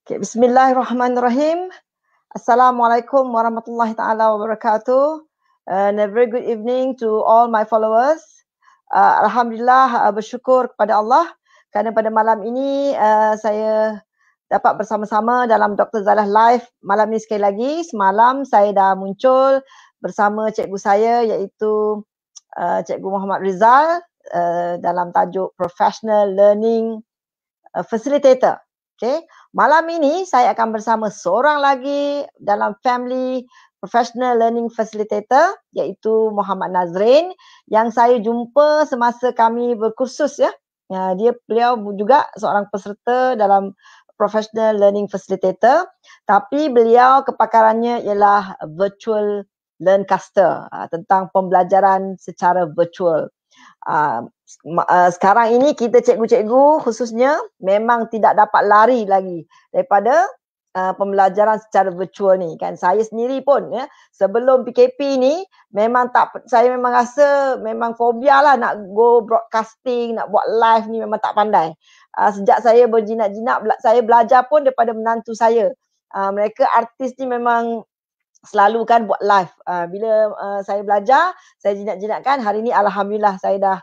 Okay, Bismillahirrahmanirrahim. Assalamualaikum warahmatullahi taala wabarakatuh. And a very good evening to all my followers. Alhamdulillah, bersyukur kepada Allah kerana pada malam ini saya dapat bersama-sama dalam Dr. Zalah Live malam ini sekali lagi. Semalam saya dah muncul bersama cikgu saya iaitu Cikgu Muhammad Rizal dalam tajuk Professional Learning Facilitator. Okay. Malam ini saya akan bersama seorang lagi dalam family Professional Learning Facilitator iaitu Muhammad Nazrin yang saya jumpa semasa kami berkursus ya. Beliau juga seorang peserta dalam Professional Learning Facilitator, tapi beliau kepakarannya ialah Virtual Learncaster, tentang pembelajaran secara virtual. Sekarang ini kita cikgu-cikgu khususnya memang tidak dapat lari lagi daripada pembelajaran secara virtual ni kan. Saya sendiri pun ya, sebelum PKP ni saya memang rasa memang fobia lah nak go broadcasting, nak buat live ni memang tak pandai. Sejak saya berjinak-jinak saya belajar pun daripada menantu saya. Mereka artis ni memang selalu kan buat live. Bila saya belajar, saya jinak-jinakkan, hari ni alhamdulillah saya dah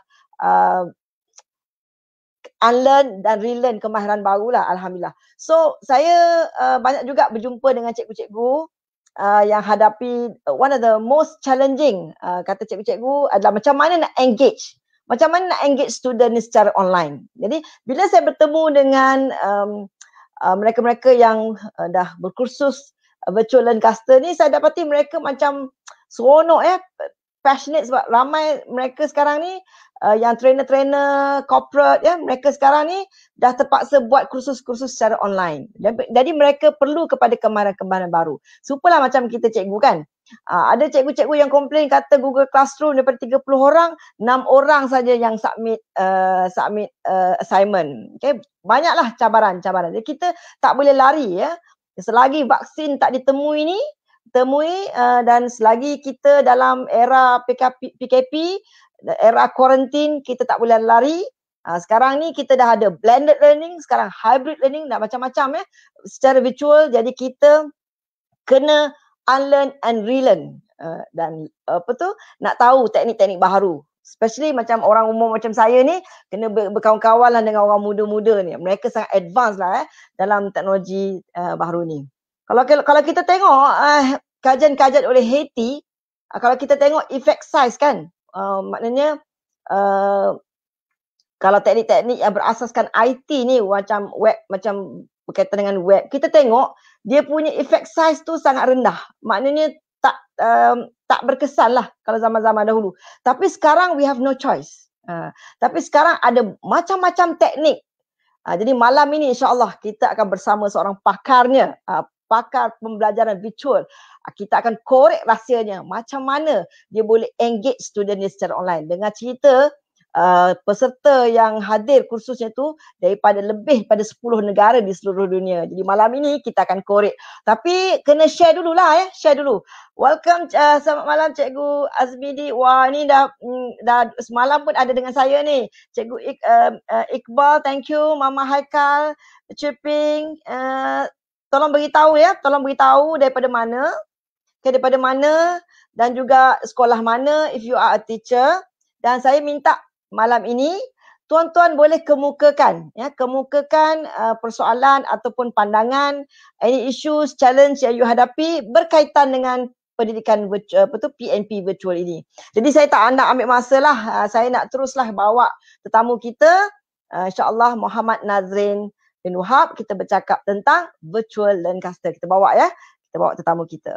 unlearn dan relearn kemahiran barulah, alhamdulillah. So saya banyak juga berjumpa dengan cikgu-cikgu yang hadapi one of the most challenging kata cikgu-cikgu adalah macam mana nak engage. Macam mana nak engage student ni secara online. Jadi bila saya bertemu dengan mereka-mereka yang dah berkursus Virtual Learncaster ni, saya dapati mereka macam seronok ya, passionate sebab ramai mereka sekarang ni yang trainer-trainer corporate ya, mereka sekarang ni dah terpaksa buat kursus-kursus secara online. Jadi mereka perlu kepada kemahiran-kemahiran baru. Supalah macam kita cikgu kan. Ada cikgu-cikgu yang komplain kata Google Classroom daripada 30 orang, 6 orang saja yang submit assignment. Okay? Banyaklah cabaran-cabaran. Jadi kita tak boleh lari ya. Selagi vaksin tak ditemui ni, dan selagi kita dalam era PKP, era kuarantin, kita tak boleh lari. Sekarang ni kita dah ada blended learning, sekarang hybrid learning, dah macam-macam ya, secara virtual. Jadi kita kena unlearn and relearn dan nak tahu teknik-teknik baru. Especially macam orang umum macam saya ni, kena berkawan-kawan lah dengan orang muda-muda ni. Mereka sangat advance lah dalam teknologi baru ni. Kalau kita tengok kajian-kajian oleh Haiti, kalau kita tengok effect size kan, maknanya kalau teknik-teknik yang berasaskan IT ni macam web, macam berkaitan dengan web, kita tengok dia punya effect size tu sangat rendah. Maknanya tak berkesan lah kalau zaman-zaman dahulu. Tapi sekarang we have no choice. Tapi sekarang ada macam-macam teknik. Jadi malam ini insya-Allah kita akan bersama seorang pakarnya, pakar pembelajaran virtual. Kita akan korek rahsianya macam mana dia boleh engage student dia secara online dengan cerita peserta yang hadir kursusnya tu daripada lebih pada 10 negara di seluruh dunia. Jadi malam ini kita akan korek. Tapi kena share dululah share dulu. Welcome, selamat malam Cikgu Azmidi. Wah, ni dah semalam pun ada dengan saya ni. Cikgu Iqbal, thank you. Mama Haikal, Chirping, tolong beritahu ya, tolong beritahu daripada mana, daripada mana dan juga sekolah mana if you are a teacher. Dan saya minta malam ini tuan-tuan boleh kemukakan persoalan ataupun pandangan, any issues, challenge yang you hadapi berkaitan dengan pendidikan PNP virtual ini. Jadi saya tak nak ambil masa lah, saya nak teruslah bawa tetamu kita, insya-Allah Muhammad Nazrin bin Wahab, kita bercakap tentang Virtual Learncaster. Kita bawa tetamu kita.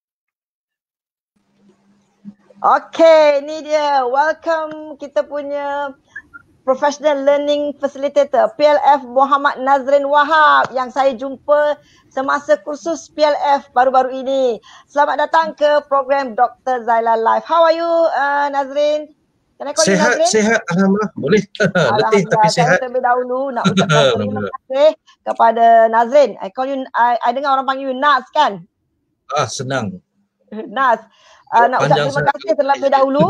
Okay, ni dia. Welcome kita punya Professional Learning Facilitator, PLF Muhammad Nazrin Wahab yang saya jumpa semasa kursus PLF baru-baru ini. Selamat datang ke program Dr. Zalah Live. How are you, Nazrin? Sehat, alhamdulillah. Boleh. Letih tapi sehat. Saya terlebih dahulu nak ucapkan terima kasih kepada Nazrin. I dengar orang panggil you Naz kan? Senang. Naz. Nak ucap terima kasih terlebih dahulu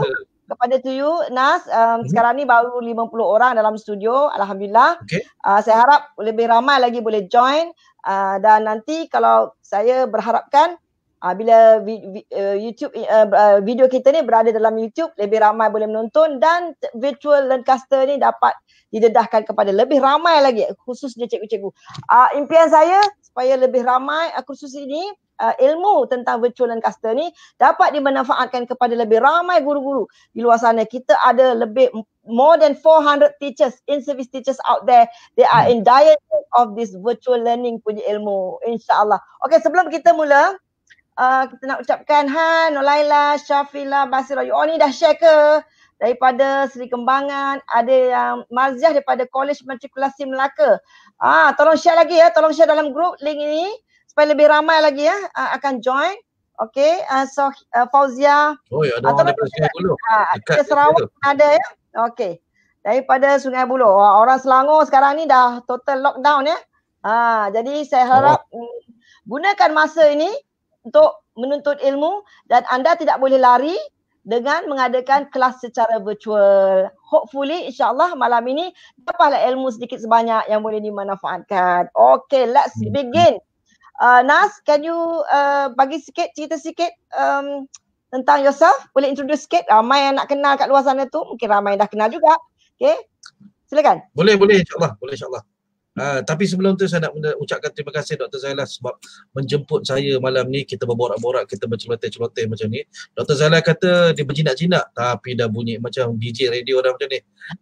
kepada to you, Nas. Sekarang ni baru 50 orang dalam studio, Alhamdulillah. Saya harap lebih ramai lagi boleh join. Dan nanti kalau saya berharapkan bila YouTube video kita ni berada dalam YouTube, lebih ramai boleh menonton dan virtual Learncaster ni dapat didedahkan kepada lebih ramai lagi, khususnya cikgu-cikgu. Impian saya supaya lebih ramai khusus ini ilmu tentang virtual Learncaster ni dapat dimanfaatkan kepada lebih ramai guru-guru di luar sana. Kita ada lebih more than 400 teachers, in-service teachers out there. They are in dire need of this virtual learning punya ilmu, insyaAllah. Okay, sebelum kita mula, kita nak ucapkan Nolaila, Syafila, Basira, you all ni dah share ke? Daripada Seri Kembangan, ada yang Marziah daripada College Matrikulasi Melaka. Tolong share lagi ya, tolong share dalam grup link ini supaya lebih ramai lagi ya akan join. Okay, so Fauzia. Oh ya, ada orang daripada Sungai Buloh. Dekat Sarawak ada ya. Okay, daripada Sungai Buloh. Orang Selangor sekarang ni dah total lockdown ya. Jadi saya harap gunakan masa ini untuk menuntut ilmu dan anda tidak boleh lari dengan mengadakan kelas secara virtual. Hopefully, insyaAllah malam ini dapatlah ilmu sedikit sebanyak yang boleh dimanfaatkan. Okay, let's begin. Nas, can you bagi sikit, cerita sikit tentang yourself? Boleh introduce sikit? Ramai yang nak kenal kat luar sana tu, mungkin ramai yang dah kenal juga. Okay, silakan. Boleh insyaAllah. Boleh insyaAllah. Tapi sebelum tu saya nak ucapkan terima kasih Dr. Zaila sebab menjemput saya malam ni. Kita berborak-borak, kita berceloteh-celoteh macam ni. Dr. Zaila kata dia berjinak-jinak tapi dah bunyi macam DJ radio dah macam ni.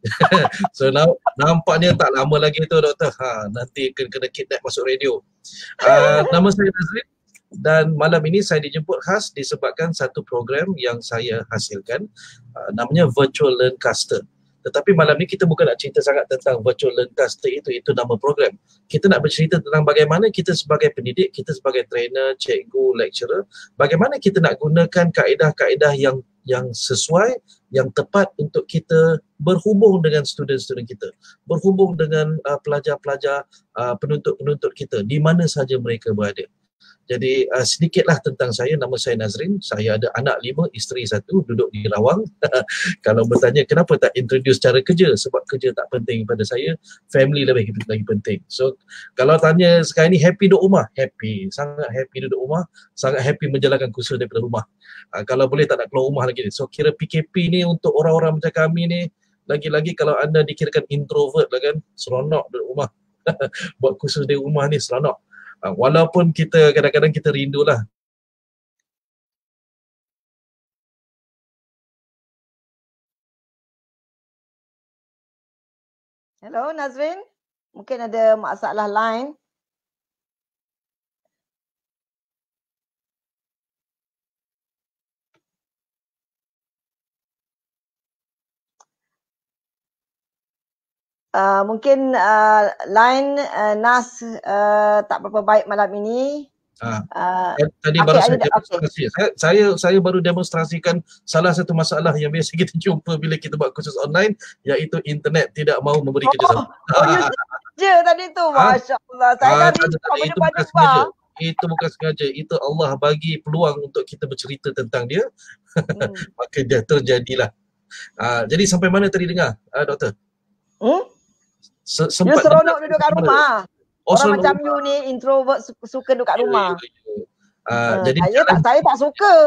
So nampaknya tak lama lagi tu doktor. Nanti kena kidnap masuk radio. Nama saya Nazrin dan malam ini saya dijemput khas disebabkan satu program yang saya hasilkan. Namanya Virtual Learncaster. Tetapi malam ni kita bukan nak cerita sangat tentang Virtual Learncaster itu nama program. Kita nak bercerita tentang bagaimana kita sebagai pendidik, kita sebagai trainer, cikgu, lecturer, bagaimana kita nak gunakan kaedah-kaedah yang sesuai, yang tepat untuk kita berhubung dengan student-student kita, berhubung dengan pelajar-pelajar, penuntut-penuntut kita di mana saja mereka berada. Jadi sedikitlah tentang saya. Nama saya Nazrin. Saya ada anak 5, isteri 1, duduk di Rawang. Kalau bertanya kenapa tak introduce cara kerja, sebab kerja tak penting pada saya, family lagi penting. So kalau tanya sekarang ni happy duduk rumah, happy, sangat happy duduk rumah, sangat happy menjalankan kursus daripada rumah. Kalau boleh tak nak keluar rumah lagi. So kira PKP ni untuk orang-orang macam kami ni, lagi-lagi kalau anda dikirakan introvert lah kan, seronok duduk rumah. Buat kursus di rumah ni seronok. Walaupun kita kadang-kadang kita rindulah. Hello Nazrin, mungkin ada masalah line. Mungkin line Nas tak berapa baik malam ini. Tadi baru saya demonstrasi. Saya baru demonstrasikan salah satu masalah yang biasa kita jumpa bila kita buat kursus online, iaitu internet tidak mahu memberi kerjasama. Je tadi tu, masya-Allah. Saya dah berjumpa. Itu bukan sengaja. Itu Allah bagi peluang untuk kita bercerita tentang dia. Maka dia terjadilah. Jadi sampai mana tadi dengar, doktor? Dia seronok duduk kat rumah. Orang macam you ni introvert, suka duduk kat rumah. Jadi saya tak suka.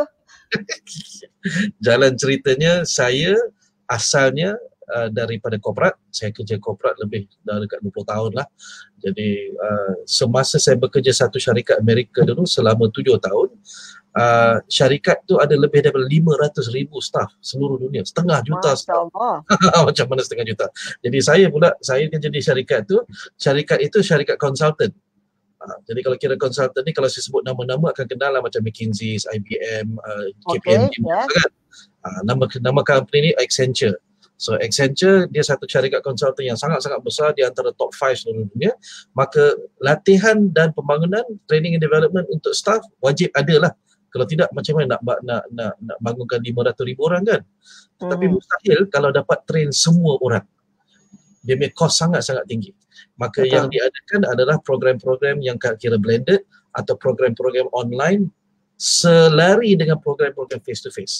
Jalan ceritanya, saya asalnya daripada korporat. Saya kerja korporat lebih dah dekat 20 tahun lah. Jadi semasa saya bekerja satu syarikat Amerika dulu selama 7 tahun, syarikat tu ada lebih daripada 500,000 staff seluruh dunia, 500,000 staff. Macam mana 500,000 juta? Jadi saya kerja di syarikat tu, syarikat itu syarikat konsultan. Jadi kalau kira konsultan ni, kalau saya sebut nama-nama akan kenal lah, macam McKinsey, IBM, KPMG, kan? Nama company ni Accenture. So Accenture dia satu syarikat konsultan yang sangat-sangat besar, di antara top 5 seluruh dunia. Maka latihan dan pembangunan, training and development untuk staff wajib ada lah. Kalau tidak macam mana nak bangunkan 500,000 orang kan? Tetapi mustahil kalau dapat train semua orang. Dia punya cost sangat-sangat tinggi. Maka yang diadakan adalah program-program yang kira blended atau program-program online selari dengan program-program face to face.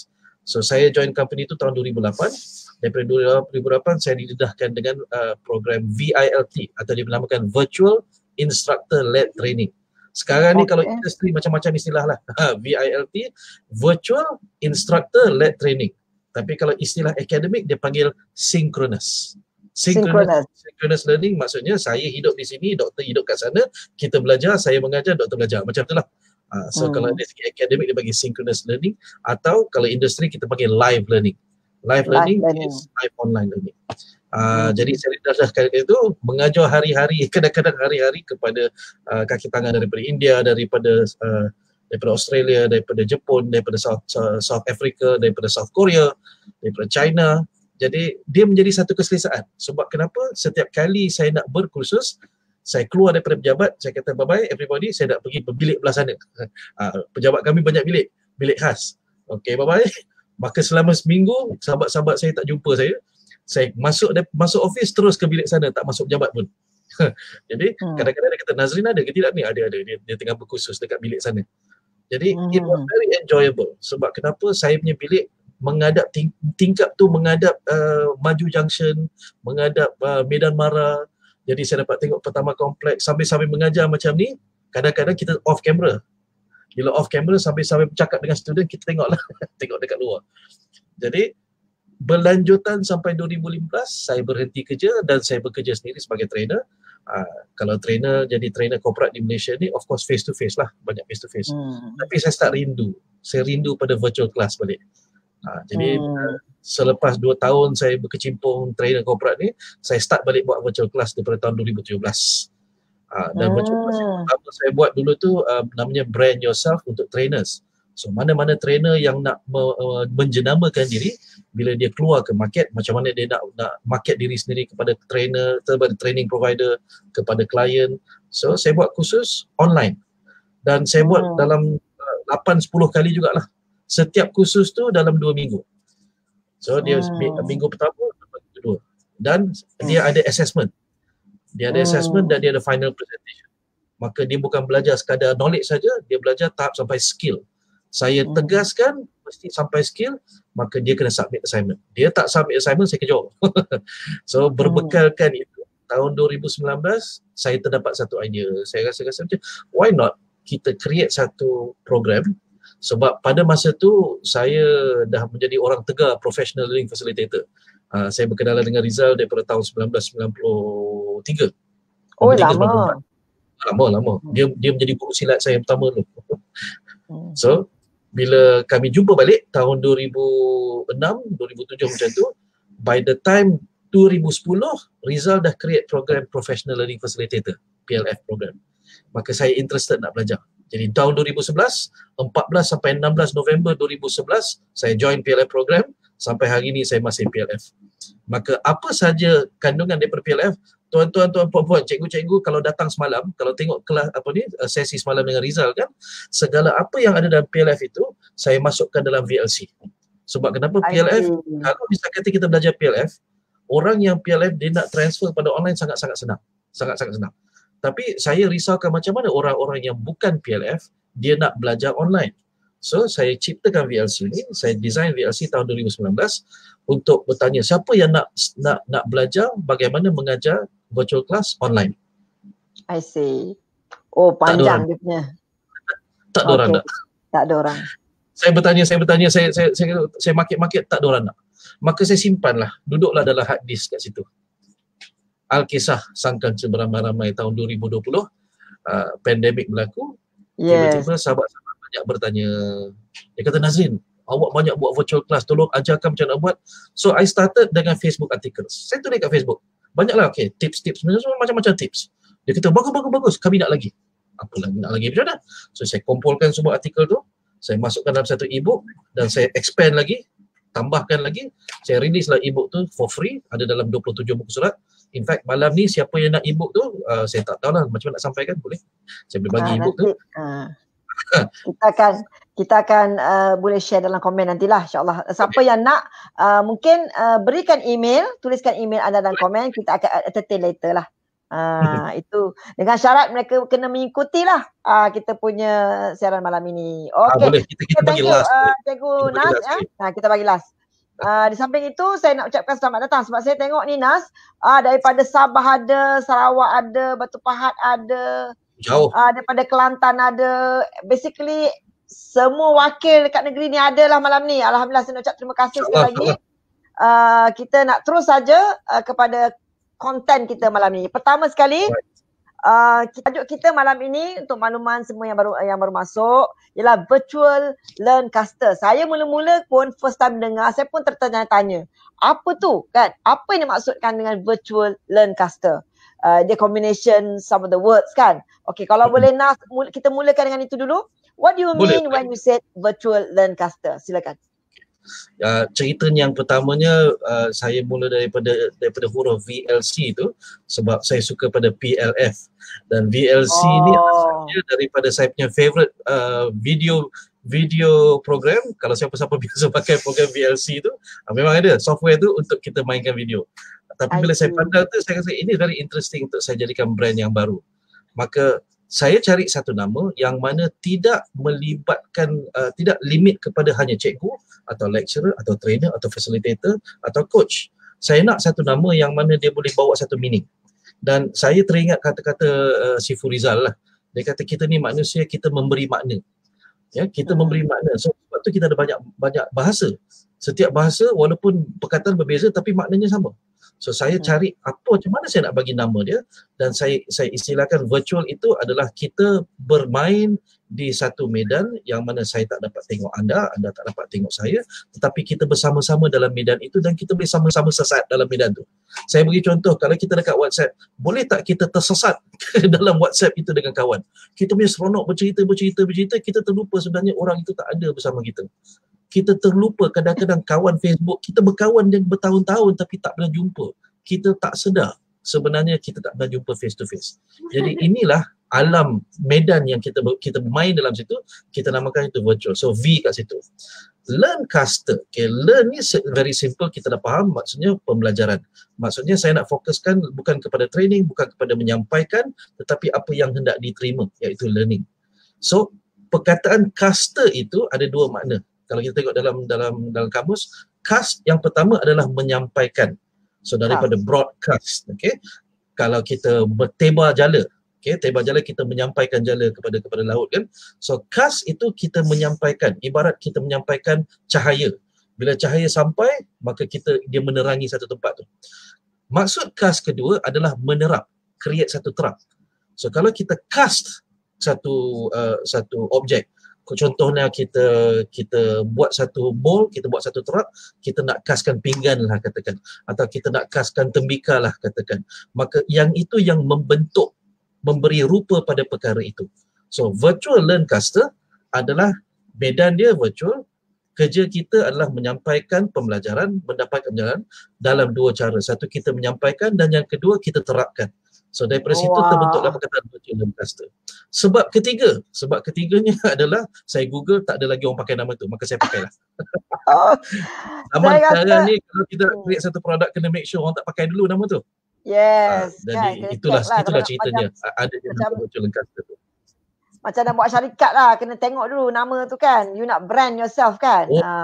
So saya join company itu tahun 2008. Daripada 2008 saya didedahkan dengan program VILT atau dinamakan Virtual Instructor Led Training. Sekarang ni kalau industri macam-macam istilah lah. VILT, Virtual Instructor Led Training. Tapi kalau istilah akademik dia panggil synchronous. Synchronous learning maksudnya saya hidup di sini, doktor hidup kat sana, kita belajar, saya mengajar, doktor belajar. Macam itulah. So kalau dari segi akademik dia panggil synchronous learning, atau kalau industri kita panggil live learning. Live learning is live online learning. Jadi saya didedahkan itu mengajar hari-hari, kadang-kadang hari-hari kepada kaki tangan daripada India, daripada Australia, daripada Jepun, daripada South Africa, daripada South Korea, daripada China. Jadi dia menjadi satu keselesaan. Sebab kenapa? Setiap kali saya nak berkursus, saya keluar daripada pejabat, saya kata bye-bye everybody, saya nak pergi bilik belah sana. Pejabat kami banyak bilik khas. Okay, bye-bye. Maka selama seminggu, sahabat-sahabat saya tak jumpa saya masuk office terus ke bilik sana, tak masuk pejabat pun. Jadi kadang-kadang dia kata, Nazrin ada ke tidak ni? Ada. Dia tengah berkursus dekat bilik sana. Jadi it was very enjoyable. Sebab kenapa? Saya punya bilik menghadap tingkap tu menghadap Maju Junction, menghadap Medan Mara. Jadi saya dapat tengok Pertama Kompleks sambil mengajar macam ni. Kadang-kadang kita off camera. Bila off camera sambil bercakap dengan student, kita tengoklah tengok dekat luar. Jadi berlanjutan sampai 2015 saya berhenti kerja dan saya bekerja sendiri sebagai trainer. Kalau jadi trainer korporat di Malaysia ni, of course face to face lah, banyak face to face. Tapi saya start rindu. Saya rindu pada virtual class balik. Jadi selepas 2 tahun saya berkecimpung trainer korporat ni, saya start balik buat virtual class daripada tahun 2017. Dan virtual class yang pertama saya buat dulu tu namanya Brand Yourself untuk trainers. So mana-mana trainer yang nak menjenamakan diri, bila dia keluar ke market, macam mana dia nak market diri sendiri kepada trainer, kepada training provider, kepada klien. So saya buat kursus online. Dan saya buat dalam 8-10 kali jugalah. Setiap kursus tu dalam 2 minggu. So dia minggu pertama, minggu kedua. Dan dia ada assessment. Dia ada assessment dan dia ada final presentation. Maka dia bukan belajar sekadar knowledge saja, dia belajar tahap sampai skill. Saya tegaskan mesti sampai skill, maka dia kena submit assignment. Dia tak submit assignment, saya kejar. So berbekalkan itu, tahun 2019 saya terdapat satu idea. Saya rasa macam, why not kita create satu program. Sebab pada masa tu saya dah menjadi orang tegar professional learning facilitator. Saya berkenalan dengan Rizal daripada tahun 1993. Oh, lama. Lama. Dia menjadi guru silat saya yang pertama tu. So bila kami jumpa balik tahun 2006, 2007 macam tu, by the time 2010 Rizal dah create program Professional Learning Facilitator, PLF program. Maka saya interested nak belajar. Jadi tahun 2011, 14 sampai 16 November 2011 saya join PLF program, sampai hari ni saya masih PLF. Maka apa saja kandungan daripada PLF, tuan-tuan, puan-puan, cikgu-cikgu kalau datang semalam, kalau tengok kelas sesi semalam dengan Rizal kan, segala apa yang ada dalam PLF itu saya masukkan dalam VLC. Sebab kenapa PLF, kalau disakati kita belajar PLF, orang yang PLF dia nak transfer pada online sangat-sangat senang. Sangat-sangat senang. Tapi saya risaukan macam mana orang-orang yang bukan PLF dia nak belajar online. So saya ciptakan VLC ni, saya design VLC tahun 2019 untuk bertanya siapa yang nak belajar bagaimana mengajar virtual class online. I see. Oh, panjang dia punya. Tak ada orang nak. Tak ada orang. Saya bertanya, saya market tak ada orang nak. Maka saya simpanlah, duduklah dalam hard disk kat situ. Alkisah Sangkan Seberamai-ramai tahun 2020, pandemik berlaku. Tiba-tiba sahabat-sahabat banyak bertanya. Dia kata, Nazrin, awak banyak buat virtual class, tolong ajarkan macam nak buat. So I started dengan Facebook articles. Saya tulis kat Facebook. Banyaklah tips-tips, macam-macam tips. Dia kata, bagus, kami nak lagi. Apa lagi nak lagi macam mana? So saya kumpulkan semua artikel tu, saya masukkan dalam satu e-book dan saya expand lagi, tambahkan lagi. Saya release lah e-book tu for free, ada dalam 27 buku surat. In fact, malam ni siapa yang nak e-book tu, saya tak tahu lah macam mana nak sampaikan, boleh? Saya boleh bagi e-book tu. Kita akan boleh share dalam komen nantilah, insyaAllah. Siapa yang nak, mungkin berikan email, tuliskan email anda dalam komen, kita akan entertain later lah. Itu dengan syarat mereka kena mengikutilah kita punya siaran malam ini. Okey. Boleh kita bagi Thank you last. Cikgu Nas kita bagi last. Di samping itu saya nak ucapkan selamat datang sebab saya tengok ni Nas daripada Sabah ada, Sarawak ada, Batu Pahat ada, jauh. Daripada Kelantan ada. Basically semua wakil dekat negeri ni ada lah malam ni. Alhamdulillah, saya nak ucap terima kasih sekali lagi. Kita nak terus saja kepada konten kita malam ni. Pertama sekali, tajuk kita malam ini untuk makluman semua yang baru masuk ialah Virtual Learncaster. Saya mula-mula pun first time dengar, saya pun tertanya-tanya. Apa tu kan? Apa yang dimaksudkan dengan Virtual Learncaster? Dia combination some of the words kan? Okay, kalau boleh Nas, kita mulakan dengan itu dulu. What do you mean when you said Virtual Learncaster? Silakan. Ceritanya yang pertamanya saya mula daripada huruf VLC tu sebab saya suka pada PLF, dan VLC ni asalnya daripada saya punya favorite video program. Kalau siapa-siapa biasa pakai program VLC tu, memang ada software tu untuk kita mainkan video. Tapi bila saya pandang tu, saya rasa ini very interesting untuk saya jadikan brand yang baru. Maka saya cari satu nama yang mana tidak melibatkan, tidak limit kepada hanya cikgu atau lecturer atau trainer atau facilitator atau coach. Saya nak satu nama yang mana dia boleh bawa satu meaning. Dan saya teringat kata-kata Sifu Rizal lah. Dia kata kita ni manusia, kita memberi makna. Ya, kita memberi makna. So sebab tu kita ada banyak bahasa. Setiap bahasa walaupun perkataan berbeza tapi maknanya sama. So saya cari macam mana saya nak bagi nama dia, dan saya istilahkan virtual itu adalah kita bermain di satu medan yang mana saya tak dapat tengok anda tak dapat tengok saya, tetapi kita bersama-sama dalam medan itu dan kita boleh sama-sama sesat dalam medan tu. Saya bagi contoh, kalau kita dekat WhatsApp, boleh tak kita tersesat dalam WhatsApp itu dengan kawan? Kita punya seronok bercerita, kita terlupa sebenarnya orang itu tak ada bersama kita. Kita terlupa kadang-kadang kawan Facebook, kita berkawan dan bertahun-tahun tapi tak pernah jumpa. Kita tak sedar sebenarnya kita tak pernah jumpa face to face. Jadi inilah alam medan yang kita main dalam situ, kita namakan itu virtual. So V kat situ. Learncaster. Okay, learn ni very simple, kita dah faham maksudnya pembelajaran. Maksudnya saya nak fokuskan bukan kepada training, bukan kepada menyampaikan, tetapi apa yang hendak diterima, iaitu learning. So perkataan caster itu ada dua makna. Kalau kita tengok dalam kamus, cast yang pertama adalah menyampaikan. So daripada broadcast, okay. Kalau kita bertebar jala, okay, tebar jala kita menyampaikan jala kepada laut kan. So cast itu kita menyampaikan, ibarat kita menyampaikan cahaya. Bila cahaya sampai, maka dia menerangi satu tempat tu. Maksud cast kedua adalah menerap, create satu terap. So kalau kita cast satu objek, contohnya kita buat satu bowl, kita buat satu terap, kita nak kaskan pinggan lah katakan, atau kita nak kaskan tembika lah katakan, maka yang itu yang membentuk, memberi rupa pada perkara itu. So virtual learncaster adalah medan dia virtual, kerja kita adalah menyampaikan pembelajaran, mendapatkan pembelajaran dalam dua cara. Satu kita menyampaikan dan yang kedua kita terapkan. So daripada situ terbentuklah perkataan virtual learncaster. Sebab ketiganya adalah saya Google, tak ada lagi orang pakai nama tu, maka saya pakailah. Zaman sekarang ni kalau kita create satu produk, kena make sure orang tak pakai dulu nama tu. Yes. Jadi itulah ceritanya. Ada nama virtual learncaster tu. Macam nak buat syarikat lah, kena tengok dulu nama tu kan. You nak brand yourself kan.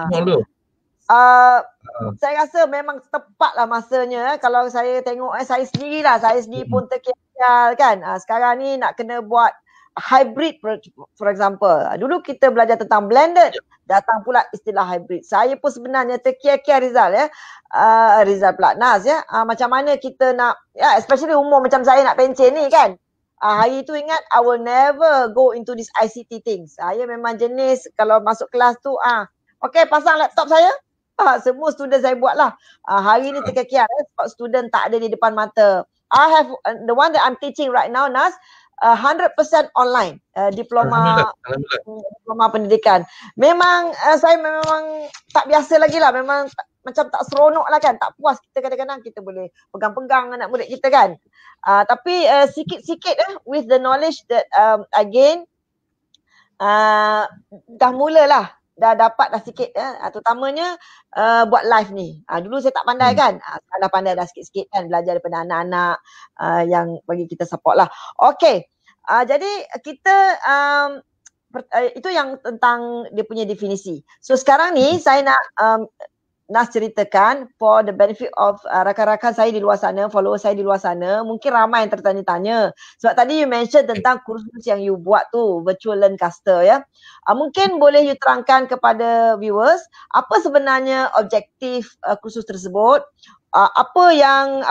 Saya rasa memang tepatlah masanya. Kalau saya tengok saya sendiri pun terkial kan. Sekarang ni nak kena buat hybrid for example. Dulu kita belajar tentang blended, datang pula istilah hybrid. Saya pun sebenarnya terkial-kial Rizal ya. Rizal pula Naz ya. Macam mana kita nak, especially umur macam saya nak pencen ni kan. Hari tu ingat I will never go into this ICT things. Saya memang jenis kalau masuk kelas tu okay, pasang laptop saya. Semua student saya buat lah. Hari ni terkial sebab student tak ada di depan mata. I have the one that I'm teaching right now, Nas, 100% online, diploma pendidikan. Memang saya memang tak biasa lagi lah. Memang macam tak seronok lah kan. Tak puas kita kadang-kadang kita boleh pegang-pegang anak murid kita kan. Tapi sikit-sikit with the knowledge that again dah mulalah dah dapat dah sikit terutamanya buat live ni. Dulu saya tak pandai kan. Sekarang dah pandai dah sikit-sikit kan, belajar daripada anak-anak yang bagi kita support lah. Okey. Jadi kita itu yang tentang dia punya definisi. So sekarang ni saya nak ceritakan for the benefit of rakan-rakan saya di luar sana, follower saya di luar sana, mungkin ramai yang tertanya-tanya. Sebab tadi you mention tentang kursus yang you buat tu, Virtual Learncaster ya. Mungkin boleh you terangkan kepada viewers apa sebenarnya objektif kursus tersebut, apa yang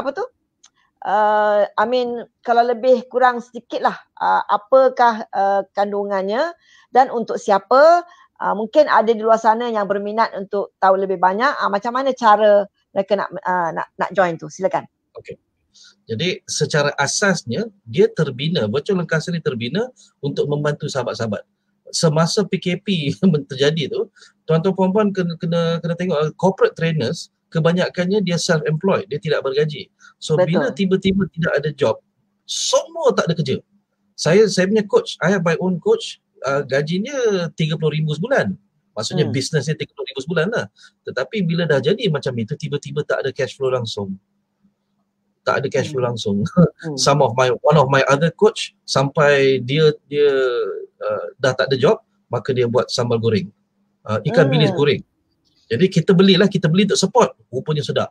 I mean kalau lebih kurang sedikit lah apakah kandungannya dan untuk siapa. Mungkin ada di luar sana yang berminat untuk tahu lebih banyak macam mana cara mereka nak join tu. Silakan. Okey. Jadi secara asasnya dia terbina, Virtual Learncaster ni terbina untuk membantu sahabat-sahabat. Semasa PKP terjadi tu, tuan-tuan puan-puan kena tengok corporate trainers kebanyakannya dia self-employed, dia tidak bergaji. So betul. Bila tiba-tiba tidak ada job, semua tak ada kerja. Saya punya coach, I have my own coach, gajinya 30,000 sebulan. Maksudnya bisnesnya 30,000 sebulan lah. Tetapi bila dah jadi macam itu, tiba-tiba tak ada cash flow langsung. Tak ada cash flow langsung. One of my other coach sampai dia dah tak ada job, maka dia buat sambal goreng. Ikan bilis goreng. Jadi kita beli untuk support. Rupanya sedap.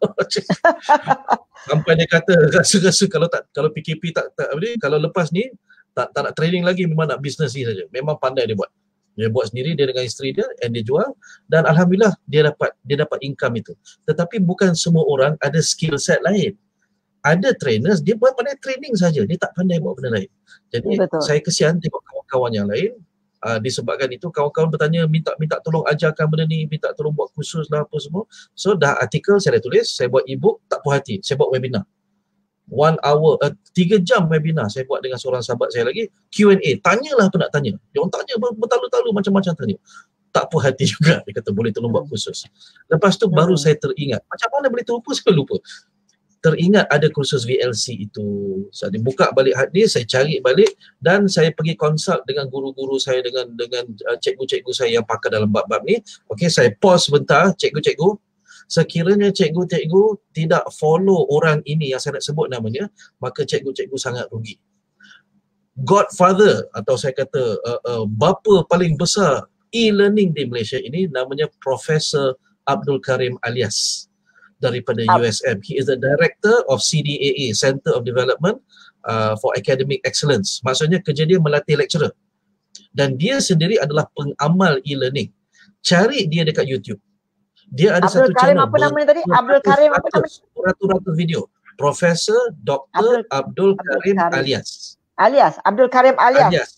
Sampai dia kata rasa-rasa kalau PKP kalau lepas ni tak nak training lagi, memang nak bisnes ni saja. Memang pandai dia buat. Dia buat sendiri, dia dengan isteri dia, and dia jual, dan alhamdulillah dia dapat income itu. Tetapi bukan semua orang ada skill set lain. Ada trainers dia buat pandai training saja, dia tak pandai buat benda lain. Jadi saya kesian tengok kawan-kawan yang lain. Disebabkan itu kawan-kawan bertanya, minta tolong ajarkan benda ni, minta tolong buat kursus lah apa semua. So dah artikel saya dah tulis, saya buat ebook, tak puas hati, saya buat webinar. 1 hour, 3 jam webinar saya buat dengan seorang sahabat saya lagi, Q&A, tanyalah apa nak tanya. Dia orang tanya bertalu-talu macam-macam tanya. Tak puas hati juga, dia kata boleh tolong buat kursus. Lepas tu baru saya teringat, macam mana boleh terlupa, saya lupa. Teringat ada kursus VLC itu. Saya buka balik hard disk, saya cari balik dan saya pergi consult dengan guru-guru saya, dengan cikgu-cikgu saya yang pakar dalam bab-bab ni. Okey, saya pause sebentar, cikgu-cikgu. Sekiranya cikgu-cikgu tidak follow orang ini yang saya nak sebut namanya, maka cikgu-cikgu sangat rugi. Godfather atau saya kata bapa paling besar e-learning di Malaysia ini namanya Profesor Abdul Karim Alias daripada USM. He is the director of CDAA, Center of Development for Academic Excellence. Maksudnya kerja dia melatih lecturer. Dan dia sendiri adalah pengamal e-learning. Cari dia dekat YouTube. Dia ada Abdul satu Karim, channel. apa namanya tadi? Abdul Karim apa namanya? Ratus-ratus video. Profesor Dr. Abdul Karim Alias. Abdul Karim Alias. Yes,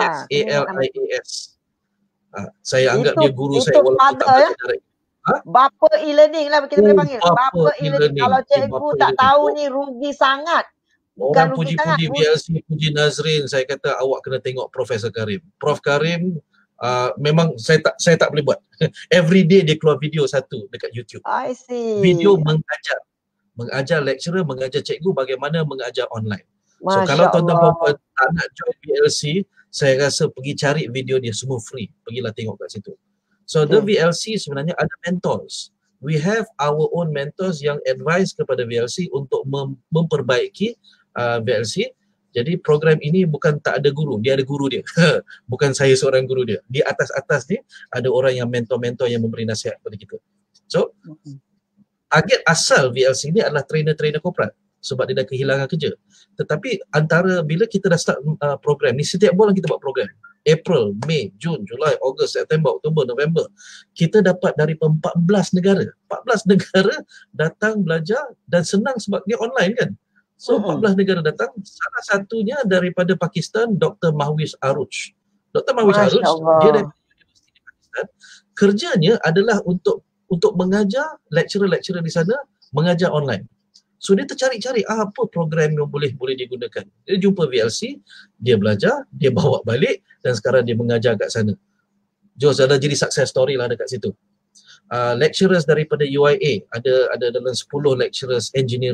ALIAS. Saya anggap dia guru itu saya walaupun tak ya? direct. Bapa e-learning lah kita boleh panggil. Bapa e-learning. Kalau cikgu tak tahu ni rugi sangat. Orang puji-puji VLC, puji Nazrin, saya kata awak kena tengok Profesor Karim. Prof Karim memang saya tak boleh buat. Every day dia keluar video satu dekat YouTube. I see. Video mengajar lecturer, mengajar cikgu bagaimana mengajar online. So Masya kalau tuan-tuan Allah. puan tak nak join VLC, saya rasa pergi cari video dia, semua free. Pergilah tengok kat situ. So the VLC sebenarnya ada mentors. We have our own mentors yang advise kepada VLC untuk memperbaiki VLC. Jadi program ini bukan tak ada guru, dia ada guru dia. Bukan saya seorang guru dia. Di atas-atas ni ada orang yang mentor-mentor yang memberi nasihat kepada kita. So target asal VLC ni adalah trainer-trainer korporat sebab dia dah kehilangan kerja. Tetapi antara bila kita dah start program ni, setiap bulan kita buat program. April, Mei, Jun, Julai, Ogos, September, Oktober, November. Kita dapat dari 14 negara. 14 negara datang belajar dan senang sebab dia online kan. So 14 negara datang, salah satunya daripada Pakistan, Dr. Mahwish Aruj. Dr. Mahwish Aruj, dia dari Universiti Pakistan. Kerjanya adalah untuk mengajar lecturer-lecturer di sana, mengajar online. So dia tercari-cari apa program yang boleh digunakan. Dia jumpa VLC, dia belajar, dia bawa balik dan sekarang dia mengajar kat sana. Jos ada jadi success story lah dekat situ. Lecturers daripada UIA, ada dalam 10 lecturers engineering.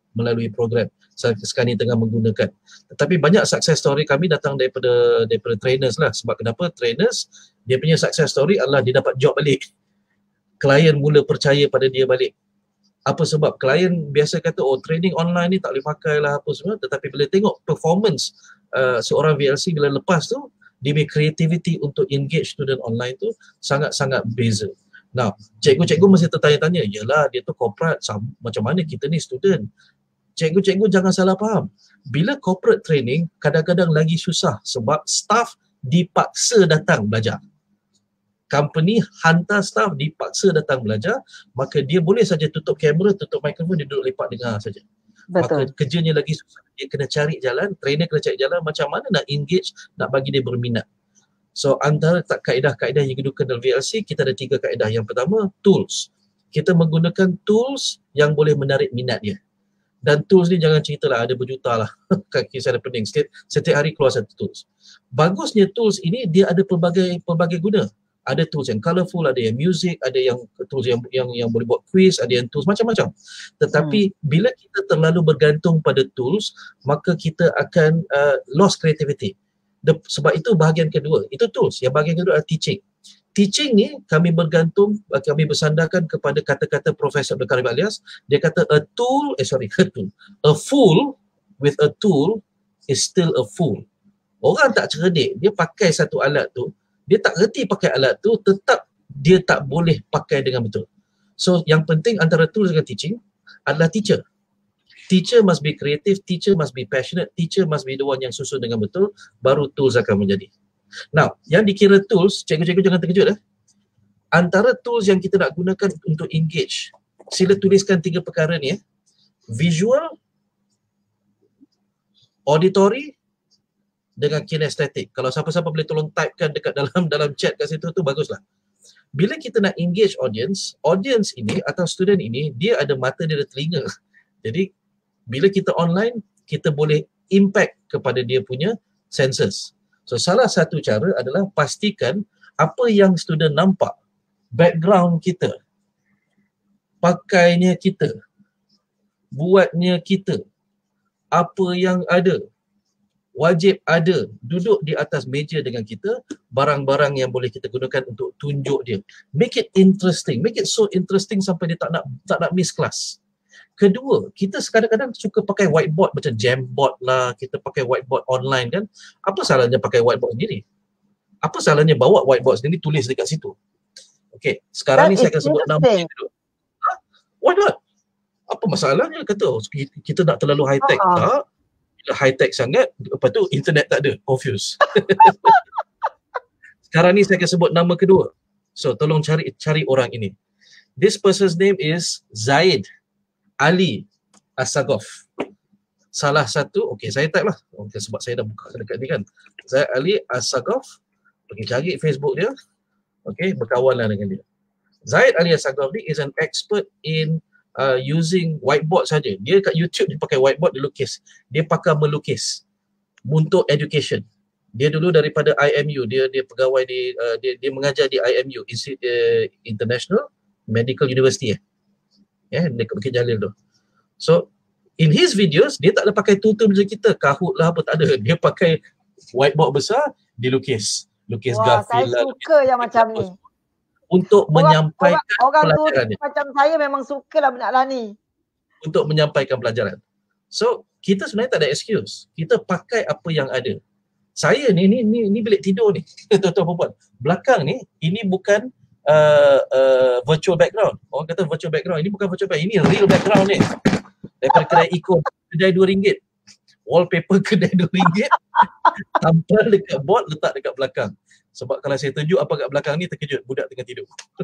melalui program sekarang ni tengah menggunakan. Tetapi banyak success story kami datang daripada trainers lah. Sebab kenapa? Trainers, dia punya success story adalah dia dapat job balik. Klien mula percaya pada dia balik. Apa sebab? Klien biasa kata, oh training online ni tak boleh pakai lah apa semua. Tetapi bila tengok performance seorang VLC bila lepas tu, dia punya creativity untuk engage student online tu sangat-sangat beza. Nah, cikgu-cikgu mesti tertanya-tanya, yalah dia tu corporate, macam mana kita ni student? Cikgu-cikgu jangan salah faham. Bila corporate training, kadang-kadang lagi susah sebab staff dipaksa datang belajar. Company hantar staff dipaksa datang belajar, maka dia boleh saja tutup kamera, tutup mikrofon, dia duduk lepak dengar saja. Maka kerjanya lagi susah. Dia kena cari jalan, trainer kena cari jalan macam mana nak engage, nak bagi dia berminat. So antara kaedah-kaedah yang digunakan dalam VLC, kita ada 3 kaedah. Yang pertama, tools. Kita menggunakan tools yang boleh menarik minat dia. Dan tools ni jangan ceritalah, ada berjuta lah. Kisah ada pening. Setiap hari keluar satu tools. Bagusnya tools ini, dia ada pelbagai guna. Ada tools yang colourful, ada yang music, ada yang tools yang boleh buat quiz, ada yang tools macam-macam. Tetapi bila kita terlalu bergantung pada tools, maka kita akan lost creativity. Sebab itu bahagian kedua, itu tools. Yang bahagian kedua adalah teaching. Teaching ni kami bersandarkan kepada kata-kata Profesor Abdul Karim Alias. Dia kata a fool with a tool is still a fool. Orang tak cerdik, dia pakai satu alat tu, dia tak reti pakai alat tu, tetap dia tak boleh pakai dengan betul. So yang penting antara tools dengan teaching adalah teacher. Teacher must be creative, teacher must be passionate, teacher must be the one yang susun dengan betul, baru tools akan menjadi. Now, yang dikira tools, cikgu-cikgu jangan terkejut . Antara tools yang kita nak gunakan untuk engage, sila tuliskan 3 perkara ni . Visual, auditory, dengan kinestetik. Kalau siapa-siapa boleh tolong typekan dekat dalam chat kat situ tu, baguslah. Bila kita nak engage audience ini atau student ini, dia ada mata, dia ada telinga. Jadi, bila kita online, kita boleh impact kepada dia punya senses. So, salah satu cara adalah pastikan apa yang student nampak, background kita, pakainya kita, buatnya kita, apa yang ada, wajib ada, duduk di atas meja dengan kita, barang-barang yang boleh kita gunakan untuk tunjuk dia. Make it interesting, make it so interesting sampai dia tak nak miss kelas. Kedua, kita kadang-kadang suka pakai whiteboard macam Jamboard lah, kita pakai whiteboard online kan. Apa salahnya pakai whiteboard sendiri? Apa salahnya bawa whiteboard sendiri, tulis dekat situ? Okay, sekarang ni saya akan sebut nama dulu. Why not? Apa masalahnya? Kata, kita nak terlalu high-tech. Tak. Bila high-tech sangat, lepas tu internet tak ada, confused. Sekarang ni saya akan sebut nama kedua. So, tolong cari orang ini. This person's name is Zaid Ali Assagov. Salah satu, okay saya type lah. Okay, sebab saya dah buka dekat ni kan. Zaid Ali Assagov. Okay, cari Facebook dia. Okay, berkawan lah dengan dia. Zaid Ali Assagov ni is an expert in using whiteboard saja. Dia kat YouTube dia pakai whiteboard, dia lukis. Dia pakar melukis untuk education. Dia dulu daripada IMU, dia pegawai di dia mengajar di IMU, International Medical University dekat Bukit Jalil tu. So in his videos dia tak ada pakai tool macam kita, Kahoot lah apa, tak ada. Dia pakai whiteboard besar, dia lukis Garfield lah. Saya suka yang macam ni. Untuk menyampaikan orang pelajaran tu macam saya memang sukalah benda lah ni. Untuk menyampaikan pelajaran. So kita sebenarnya tak ada excuse. Kita pakai apa yang ada. Saya ni bilik tidur ni. Tuan-tuan perempuan. Belakang ni, ini bukan virtual background. Orang kata virtual background. Ini bukan virtual background. Ini real background ni. Daripada kedai ikon, kedai RM2. Wallpaper kedai RM2. Tampal dekat board, letak dekat belakang. Sebab kalau saya tunjuk apa kat belakang ni, terkejut. Budak tengah tidur.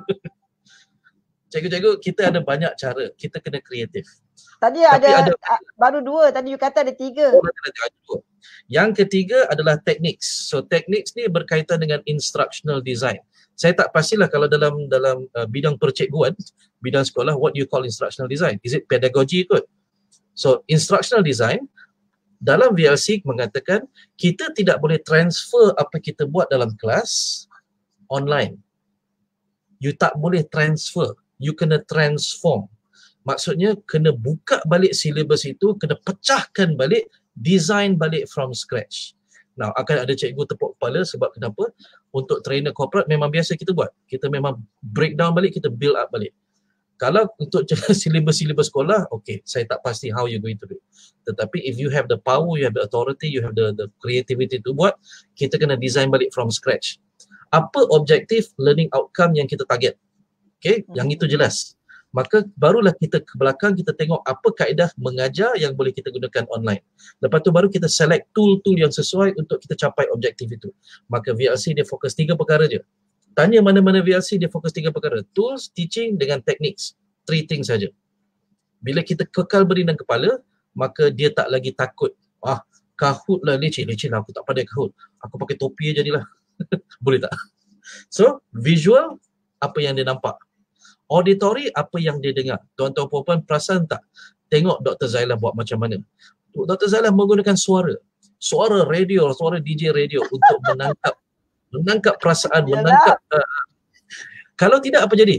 Cikgu-cikgu, kita ada banyak cara. Kita kena kreatif. Tadi ada baru 2. Tadi you kata ada 3. Yang ketiga adalah techniques. So techniques ni berkaitan dengan instructional design. Saya tak pastilah kalau dalam bidang percikguan, bidang sekolah, what you call instructional design? Is it pedagogy kot? So instructional design dalam VLC mengatakan kita tidak boleh transfer apa kita buat dalam kelas online. You tak boleh transfer, you kena transform. Maksudnya kena buka balik silibus itu, kena pecahkan balik, design balik from scratch. Now akan ada cikgu tepuk kepala sebab kenapa? Untuk trainer corporate memang biasa kita buat. Kita memang breakdown balik, kita build up balik. Kalau untuk silibus-silibus sekolah, okay, saya tak pasti how you going to do. Tetapi if you have the power, you have the authority, you have the creativity to buat, kita kena design balik from scratch. Apa objektif learning outcome yang kita target? Okay, yang itu jelas. Maka barulah kita ke belakang, kita tengok apa kaedah mengajar yang boleh kita gunakan online. Lepas tu baru kita select tool-tool yang sesuai untuk kita capai objektif itu. Maka VLC dia fokus 3 perkara je. Tanya mana-mana VLC, dia fokus 3 perkara. Tools, teaching dengan techniques. 3 things saja. Bila kita kekal berinan kepala, maka dia tak lagi takut. Kahoot lah, leceh lah, aku tak pandai Kahoot. Aku pakai topi je jadilah. Boleh tak? So, visual, apa yang dia nampak. Auditory, apa yang dia dengar. Tuan-tuan puan-puan perasan tak? Tengok Dr. Zailah buat macam mana. Dr. Zailah menggunakan suara. Suara radio, suara DJ radio untuk menangkap perasaan, menangkap kalau tidak apa jadi?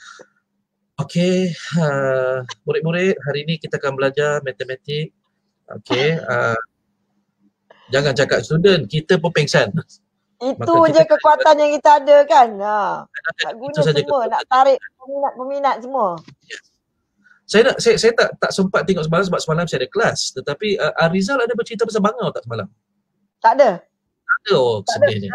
Okey, murid-murid, hari ini kita akan belajar matematik. Okey, jangan cakap student, kita pun pengsan. Itu je kekuatan yang kita ada kan. Nak guna semua, nak tarik peminat semua. Yes. Saya tak sempat tengok semalam sebab semalam saya ada kelas. Tetapi Rizal ada bercerita pasal bangau tak semalam? Tak ada. Sedihnya.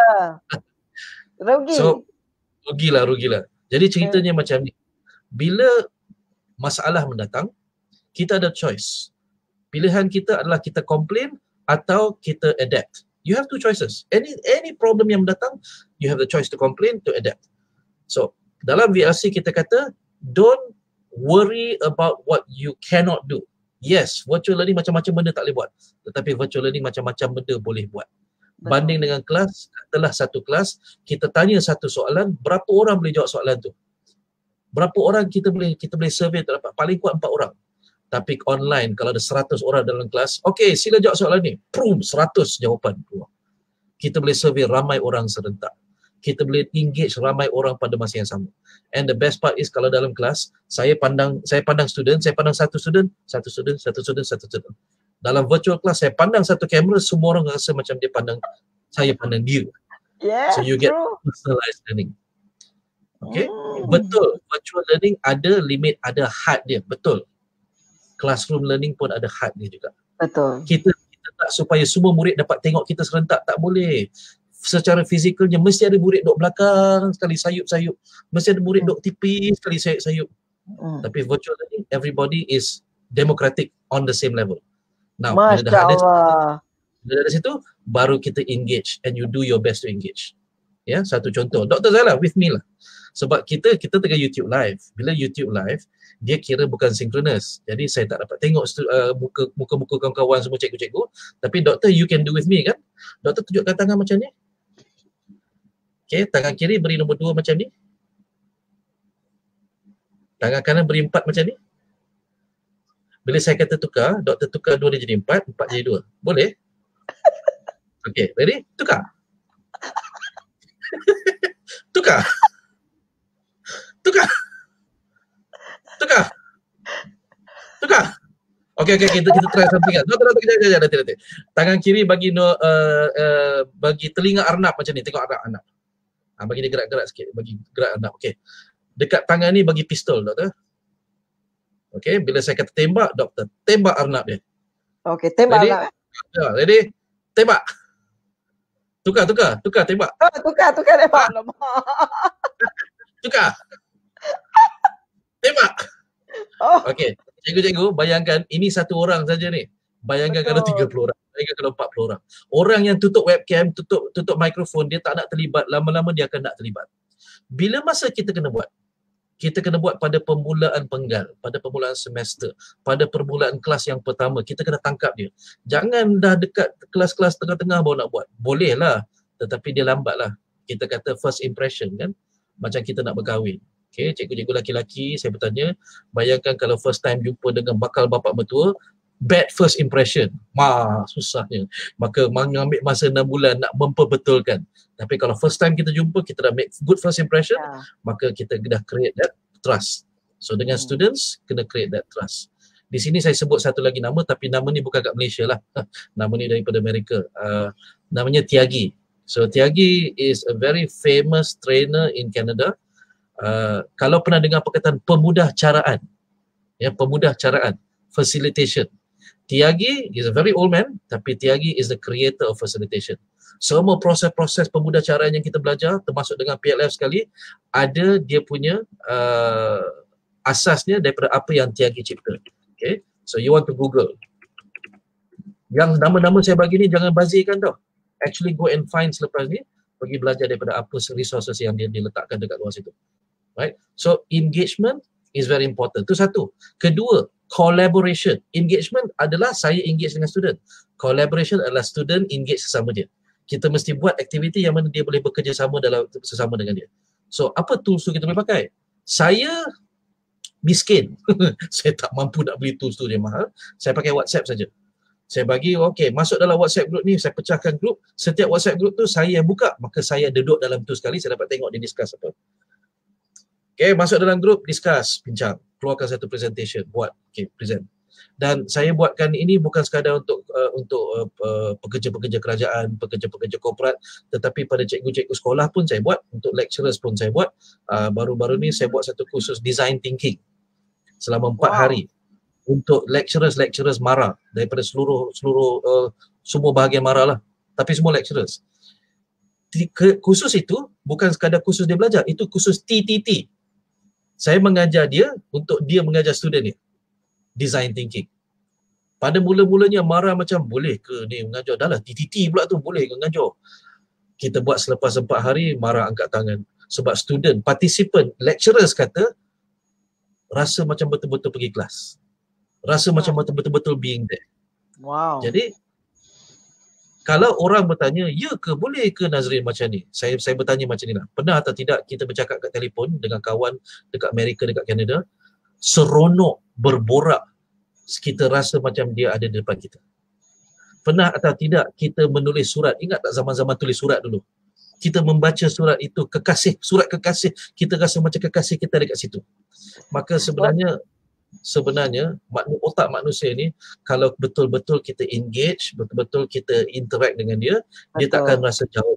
Rugi. So, rugilah. Jadi ceritanya macam ni. Bila masalah mendatang, kita ada choice. Pilihan kita adalah kita complain atau kita adapt. You have 2 choices. Any problem yang mendatang, you have the choice to complain, to adapt. So, dalam VLC kita kata, don't worry about what you cannot do. Yes, virtual learning macam-macam benda tak boleh buat. Tetapi virtual learning macam-macam benda boleh buat. Banding dengan kelas, katalah satu kelas, kita tanya satu soalan, berapa orang boleh jawab soalan tu? Berapa orang kita boleh survey terdapat? Paling kuat 4 orang. Tapi online, kalau ada 100 orang dalam kelas, okey, sila jawab soalan ni. 100 jawapan keluar. Kita boleh survey ramai orang serentak. Kita boleh engage ramai orang pada masa yang sama. And the best part is kalau dalam kelas, saya pandang student, saya pandang satu student. Dalam virtual class, saya pandang satu kamera, semua orang rasa macam saya pandang dia. Yeah, so you get personalized learning. Okay, betul. Virtual learning ada limit, ada had dia, betul. Classroom learning pun ada had dia juga. Betul. Kita tak supaya semua murid dapat tengok kita serentak, tak boleh. Secara fizikalnya mesti ada murid duduk belakang sekali sayup-sayup, mesti ada murid duduk tepi sekali sayup-sayup. Tapi virtual learning, everybody is democratic on the same level. Now, bila dah ada situ, baru kita engage and you do your best to engage. Ya, satu contoh. Dr. Zailah with me lah. Sebab kita tengah YouTube live. Bila YouTube live, dia kira bukan synchronous. Jadi saya tak dapat tengok muka-muka kawan-kawan semua cikgu-cikgu. Tapi doktor, you can do with me kan? Doktor tunjukkan tangan macam ni. Okay, tangan kiri beri nombor 2 macam ni. Tangan kanan beri 4 macam ni. Bila saya kata tukar, doktor tukar 2 dia jadi 4, 4 jadi 2. Boleh? Okay, ready? Tukar. Tukar. Okay, kita try something else. Nanti. Tangan kiri bagi bagi telinga arnab macam ni. Tengok arnab. Bagi dia gerak-gerak sikit, bagi gerak arnab. Okay. Dekat tangan ni bagi pistol, doktor. Okay, bila saya kata tembak, doktor tembak arnab dia. Okay, tembak arnab. Ready? Tembak. Tukar, tembak. Tukar tembak. Tukar. Tembak. Okey, cikgu-cikgu bayangkan ini satu orang saja ni. Bayangkan kalau 30 orang, bayangkan kalau 40 orang. Orang yang tutup webcam, tutup mikrofon, dia tak nak terlibat, lama-lama dia akan nak terlibat. Bila masa kita kena buat? Kita kena buat pada permulaan penggal, pada permulaan semester, pada permulaan kelas yang pertama. Kita kena tangkap dia. Jangan dah dekat kelas-kelas tengah-tengah baru nak buat. Boleh lah, tetapi dia lambat lah. Kita kata first impression kan, macam kita nak berkahwin. Okay, cikgu-cikgu laki-laki, saya bertanya, bayangkan kalau first time jumpa dengan bakal bapa mertua, bad first impression, susahnya. Maka mengambil masa 6 bulan nak memperbetulkan. Tapi kalau first time kita jumpa, kita dah make good first impression, maka kita dah create that trust. So dengan students kena create that trust. Di sini saya sebut satu lagi nama, tapi nama ni bukan kat Malaysia lah. Nama ni daripada Amerika. Namanya Tiagi. So Tiagi is a very famous trainer in Canada. Kalau pernah dengar perkataan pemudah caraan, ya, pemudah caraan, facilitation. Tiagi is a very old man, tapi Tiagi is the creator of facilitation. Semua proses-proses pemudah caraan yang kita belajar, termasuk dengan PLF sekali, ada dia punya asasnya daripada apa yang Tiagi cipta. Okay, so you want to Google. Yang nama-nama saya bagi ni jangan bazirkan tau. Actually go and find selepas ni, pergi belajar daripada apa resources yang dia diletakkan dekat luar situ. Right? So engagement is very important. Itu satu. Kedua, collaboration. Engagement adalah saya engage dengan student. Collaboration adalah student engage sesama dia. Kita mesti buat aktiviti yang mana dia boleh bekerjasama dalam sesama dengan dia. So apa tools tu kita boleh pakai? Saya miskin. Saya tak mampu nak beli tools tu, dia mahal. Saya pakai WhatsApp saja. Saya bagi, okay, masuk dalam WhatsApp group ni, saya pecahkan group. Setiap WhatsApp group tu saya yang buka, maka saya duduk dalam tu sekali, saya dapat tengok dia discuss apa. Okay, masuk dalam group, discuss, bincang. Keluarkan satu presentation, buat, okay, present. Dan saya buatkan ini bukan sekadar untuk pekerja-pekerja kerajaan, pekerja-pekerja korporat, tetapi pada cikgu-cikgu sekolah pun saya buat, untuk lecturers pun saya buat. Baru-baru ni saya buat satu kursus design thinking selama 4 hari untuk lecturers Mara daripada semua bahagian Mara lah, tapi semua lecturers. Kursus itu bukan sekadar kursus dia belajar, itu kursus TTT. Saya mengajar dia untuk dia mengajar student dia design thinking. Pada mula-mulanya Mara macam boleh ke ni mengajar, dah lah TTT pula tu boleh ke mengajar. Kita buat selepas 4 hari, Mara angkat tangan sebab student, participant, lecturers kata rasa macam betul-betul pergi kelas. Rasa macam betul-betul being there. Wow. Jadi kalau orang bertanya, ya ke, boleh ke Nazrin macam ni? Saya bertanya macam ni lah. Pernah atau tidak kita bercakap kat telefon dengan kawan dekat Amerika, dekat Canada, seronok berborak, kita rasa macam dia ada di depan kita. Pernah atau tidak kita menulis surat? Ingat tak zaman-zaman tulis surat dulu? Kita membaca surat itu, surat kekasih, kita rasa macam kekasih kita dekat situ. Maka sebenarnya otak manusia ni, kalau betul-betul kita engage, betul-betul kita interact dengan dia, dia takkan rasa jauh,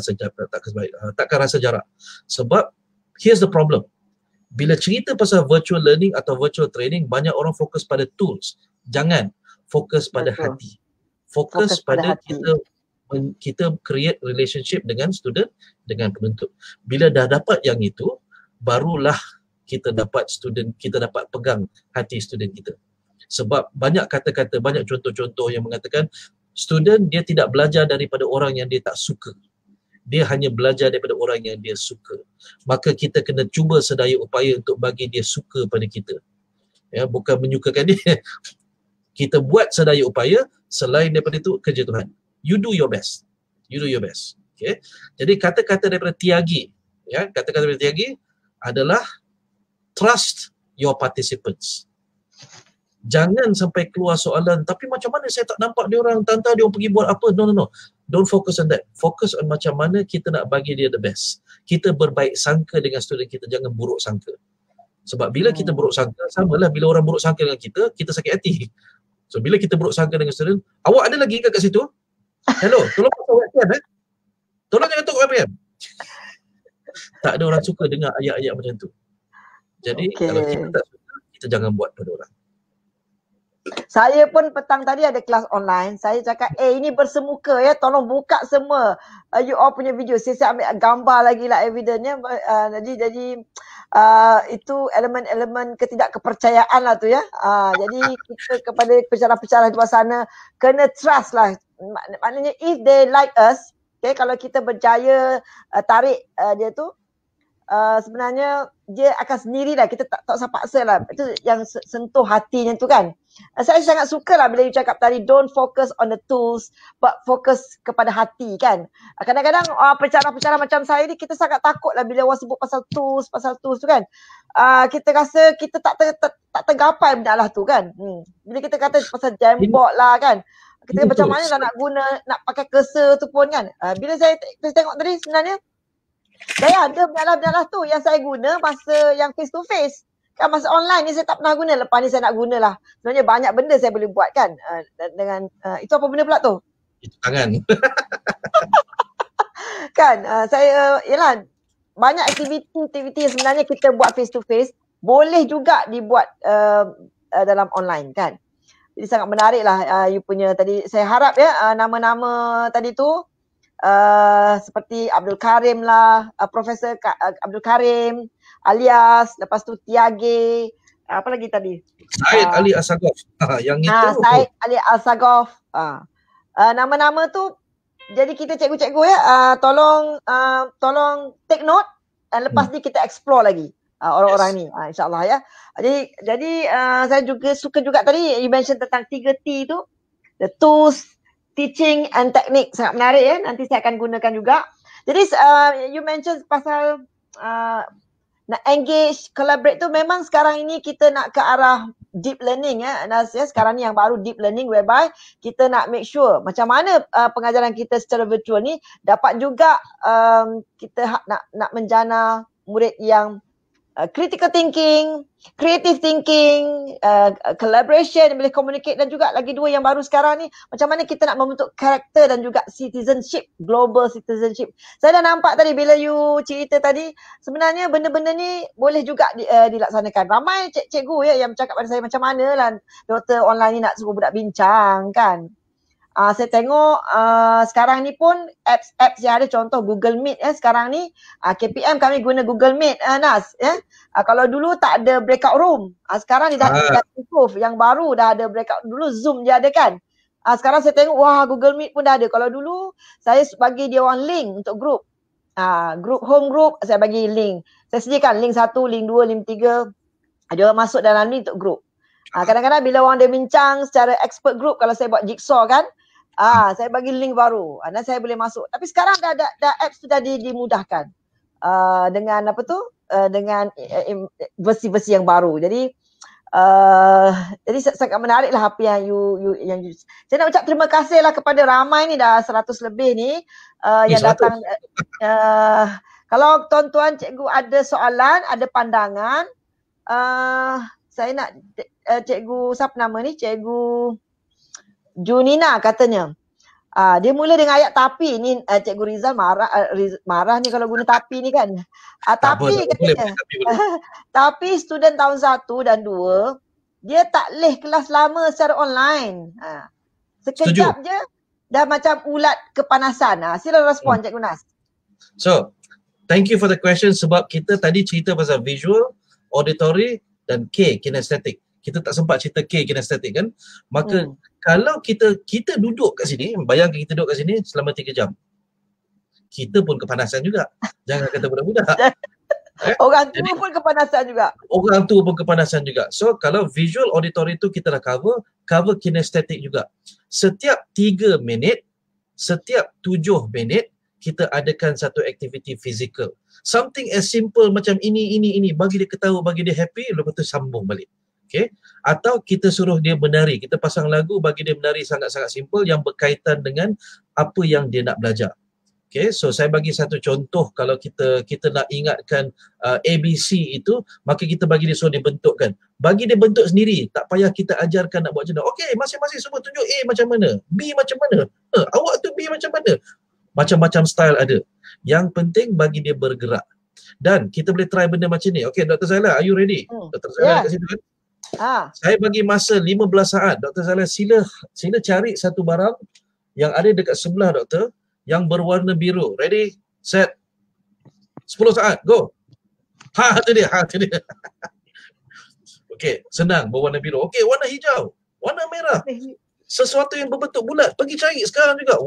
takkan rasa jarak. Sebab here's the problem. Bila cerita pasal virtual learning atau virtual training, banyak orang fokus pada tools. Jangan fokus pada hati. Fokus pada hati. Kita create relationship dengan student, dengan penuntut. Bila dah dapat yang itu, barulah kita dapat pegang hati student kita. Sebab banyak kata-kata, banyak contoh-contoh yang mengatakan student dia tidak belajar daripada orang yang dia tak suka. Dia hanya belajar daripada orang yang dia suka. Maka kita kena cuba sedaya upaya untuk bagi dia suka pada kita. Ya, bukan menyukakan dia. Kita buat sedaya upaya, selain daripada itu kerja Tuhan. You do your best. You do your best. Okay. Jadi kata-kata daripada Tiagi, ya, kata-kata daripada Tiagi adalah trust your participants. Jangan sampai keluar soalan, tapi macam mana saya tak nampak dia orang, tanta dia orang pergi buat apa. No. Don't focus on that. Focus on macam mana kita nak bagi dia the best. Kita berbaik sangka dengan student kita, jangan buruk sangka. Sebab bila kita buruk sangka, samalah bila orang buruk sangka dengan kita, kita sakit hati. So bila kita buruk sangka dengan student, awak ada lagi kat situ? Hello, tolong pasal webcam Tolong jangan tutup webcam. Tak ada orang suka dengar ayat-ayat macam tu. Jadi kalau kita tak suka, kita jangan buat pada orang. Saya pun petang tadi ada kelas online. Saya cakap, ini bersemuka ya, tolong buka semua you all punya video. Saya ambil gambar lagi lah evidence-nya. Jadi itu elemen-elemen ketidakkepercayaan lah tu ya. Jadi kita kepada pencerah-pencerah di luar sana, kena trust lah. Maknanya if they like us, okay, kalau kita berjaya tarik dia tu, sebenarnya dia akan sendirilah, kita tak usah paksa lah. Itu yang sentuh hatinya tu kan. Saya sangat suka lah bila you cakap tadi, don't focus on the tools but fokus kepada hati kan. Kadang-kadang pencerah-pencerah macam saya ni, kita sangat takut lah bila orang sebut pasal tools tu kan. Kita rasa kita tak tergapai benda lah tu kan. Bila kita kata pasal Jamboard lah kan, kita macam mana lah nak guna, nak pakai cursor tu pun kan. Bila saya tengok tadi, sebenarnya saya ada benda lah tu yang saya guna masa yang face to face. Kan masa online ni saya tak pernah guna. Lepas ni saya nak guna lah. Sebenarnya banyak benda saya boleh buat kan. Dengan itu apa benda pula tu? Itu tangan. Kan saya yalah banyak aktiviti yang sebenarnya kita buat face to face boleh juga dibuat dalam online kan. Jadi sangat menarik lah you punya tadi. Saya harap ya nama-nama tadi tu seperti Abdul Karim lah, Profesor Abdul Karim, Alias, lepas tu Tiage, apa lagi tadi? Said Ali Alsagoff. Yang itu. Said Ali Alsagoff. Nama-nama tu jadi kita cikgu-cikgu ya tolong take note dan lepas ni kita explore lagi orang-orang ni insya-Allah ya. Jadi saya juga suka juga tadi you mention tentang 3T tu, the tools, teaching and technique, sangat menarik ya. Nanti saya akan gunakan juga. Jadi you mention pasal nak engage, collaborate tu memang sekarang ini kita nak ke arah deep learning ya. Sekarang ni yang baru deep learning whereby kita nak make sure macam mana pengajaran kita secara virtual ni dapat juga kita nak menjana murid yang critical thinking, creative thinking, collaboration, boleh communicate dan juga lagi dua yang baru sekarang ni macam mana kita nak membentuk karakter dan juga citizenship, global citizenship. Saya dah nampak tadi bila you cerita tadi sebenarnya benda-benda ni boleh juga dilaksanakan. Ramai cikgu ya yang bercakap pada saya macam mana lah doktor online ni nak suruh budak bincang kan. Saya tengok sekarang ni pun apps yang ada contoh Google Meet sekarang ni KPM kami guna Google Meet Nas kalau dulu tak ada breakout room sekarang ni dah improve yang baru dah ada breakout. Dulu Zoom je ada kan sekarang saya tengok wah Google Meet pun dah ada. Kalau dulu saya bagi dia orang link untuk group home group saya bagi link, saya sediakan link 1, link 2, link 3 dia orang masuk dalam ni untuk group. Kadang-kadang bila orang dia bincang secara expert group kalau saya buat jigsaw kan saya bagi link baru dan saya boleh masuk. Tapi sekarang dah apps tu dah dimudahkan dengan apa tu dengan versi-versi yang baru. Jadi sangat menarik lah apa yang you saya nak ucap terima kasih lah kepada ramai ni dah 100 lebih ni yang 100. Datang kalau tuan-tuan cikgu ada soalan, ada pandangan saya nak cikgu siapa nama ni, cikgu Junina katanya. Dia mula dengan ayat tapi ni Cikgu Rizal marah ni kalau guna tapi ni kan. Tapi katanya. Tapi student tahun 1 dan 2 dia tak leh kelas lama secara online. Sekejap je dah macam ulat kepanasan. Sila respon Cikgu Nas. So, thank you for the question sebab kita tadi cerita pasal visual, auditory dan K kinesthetic. Kita tak sempat cerita K kinesthetic kan. Maka kalau kita duduk kat sini, bayangkan kita duduk kat sini selama 3 jam. Kita pun kepanasan juga. Jangan kata budak-budak. Orang tua pun kepanasan juga. Orang tua pun kepanasan juga. So kalau visual auditory tu kita dah cover kinesthetic juga. Setiap 3 minit, setiap 7 minit kita adakan satu aktiviti fizikal. Something as simple macam ini bagi dia ketawa, bagi dia happy, lepas tu sambung balik. Okay. Atau kita suruh dia menari, kita pasang lagu bagi dia menari sangat-sangat simple yang berkaitan dengan apa yang dia nak belajar. Okay, so saya bagi satu contoh kalau kita nak ingatkan ABC itu, maka kita bagi dia suruh dia bentukkan. Bagi dia bentuk sendiri, tak payah kita ajarkan nak buat macam mana. Okay, masing-masing semua tunjuk A macam mana, B macam mana, awak tu B macam mana. Macam-macam style ada. Yang penting bagi dia bergerak. Dan kita boleh try benda macam ni. Okay, Dr. Zaila, are you ready? Dr. Zaila kat situ kan? Saya bagi masa 15 saat. Dr. Zaila sila cari satu barang yang ada dekat sebelah doktor yang berwarna biru. Ready, set, 10 saat, go. Tu dia. Okey, senang berwarna biru. Okey, warna hijau, warna merah. Sesuatu yang berbentuk bulat, pergi cari sekarang juga.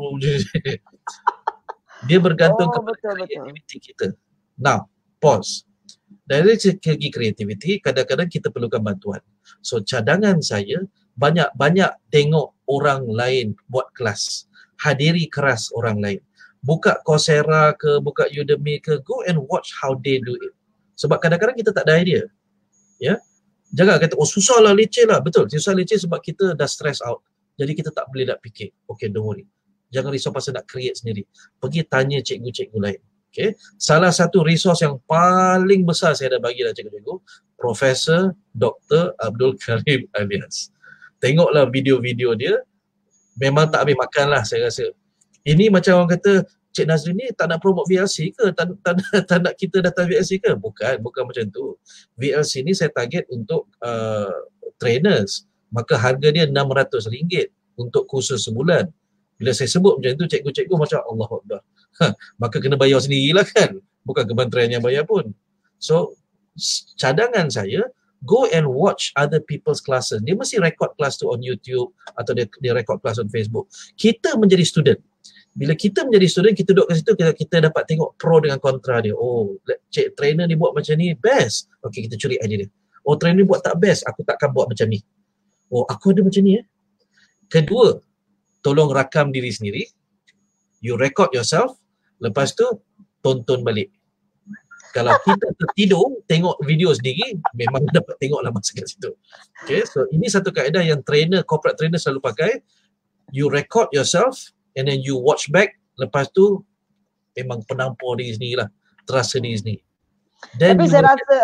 Dia bergantung kepada kreativiti kita. Now, pause. Dari segi kreativiti, kadang-kadang kita perlukan bantuan. So cadangan saya, banyak-banyak tengok orang lain buat kelas. Hadiri kelas orang lain. Buka Coursera ke, buka Udemy ke, go and watch how they do it. Sebab kadang-kadang kita tak ada idea. Ya. Jangan kata, oh susah lah, leceh lah. Betul, susah leceh sebab kita dah stress out. Jadi kita tak boleh nak fikir. Okay, don't worry. Jangan risau pasal nak create sendiri. Pergi tanya cikgu-cikgu lain. Okay. Salah satu resource yang paling besar saya dah bagi dah cikgu-cikgu, Profesor Dr. Abdul Karim Alias. Tengoklah video-video dia, memang tak habis makan lah saya rasa. Ini macam orang kata, Cik Nazrin ni tak nak promote VLC ke? Tak nak kita datang VLC ke? Bukan macam tu. VLC ni saya target untuk trainers. Maka harga dia RM600 untuk kursus sebulan. Bila saya sebut macam tu, cikgu-cikgu macam Allah Akbar. Maka kena bayar sendirilah kan. Bukan kementerian yang bayar pun. So, cadangan saya, go and watch other people's classes. Dia mesti record kelas tu on YouTube atau dia record kelas on Facebook. Kita menjadi student. Bila kita menjadi student, kita duduk kat situ, kita dapat tengok pro dengan kontra dia. Oh, cik trainer ni buat macam ni, best. Okay, kita curi idea dia. Oh, trainer ni buat tak best, aku takkan buat macam ni. Oh, aku ada macam ni Kedua, tolong rakam diri sendiri. You record yourself. Lepas tu, tonton balik. Kalau kita tertidur, tengok video sendiri, memang dapat tengoklah masa kat situ. Okay, so ini satu kaedah yang corporate trainer selalu pakai. You record yourself, and then you watch back, lepas tu memang penampur diri sendiri lah, terasa diri sendiri. Tapi saya rasa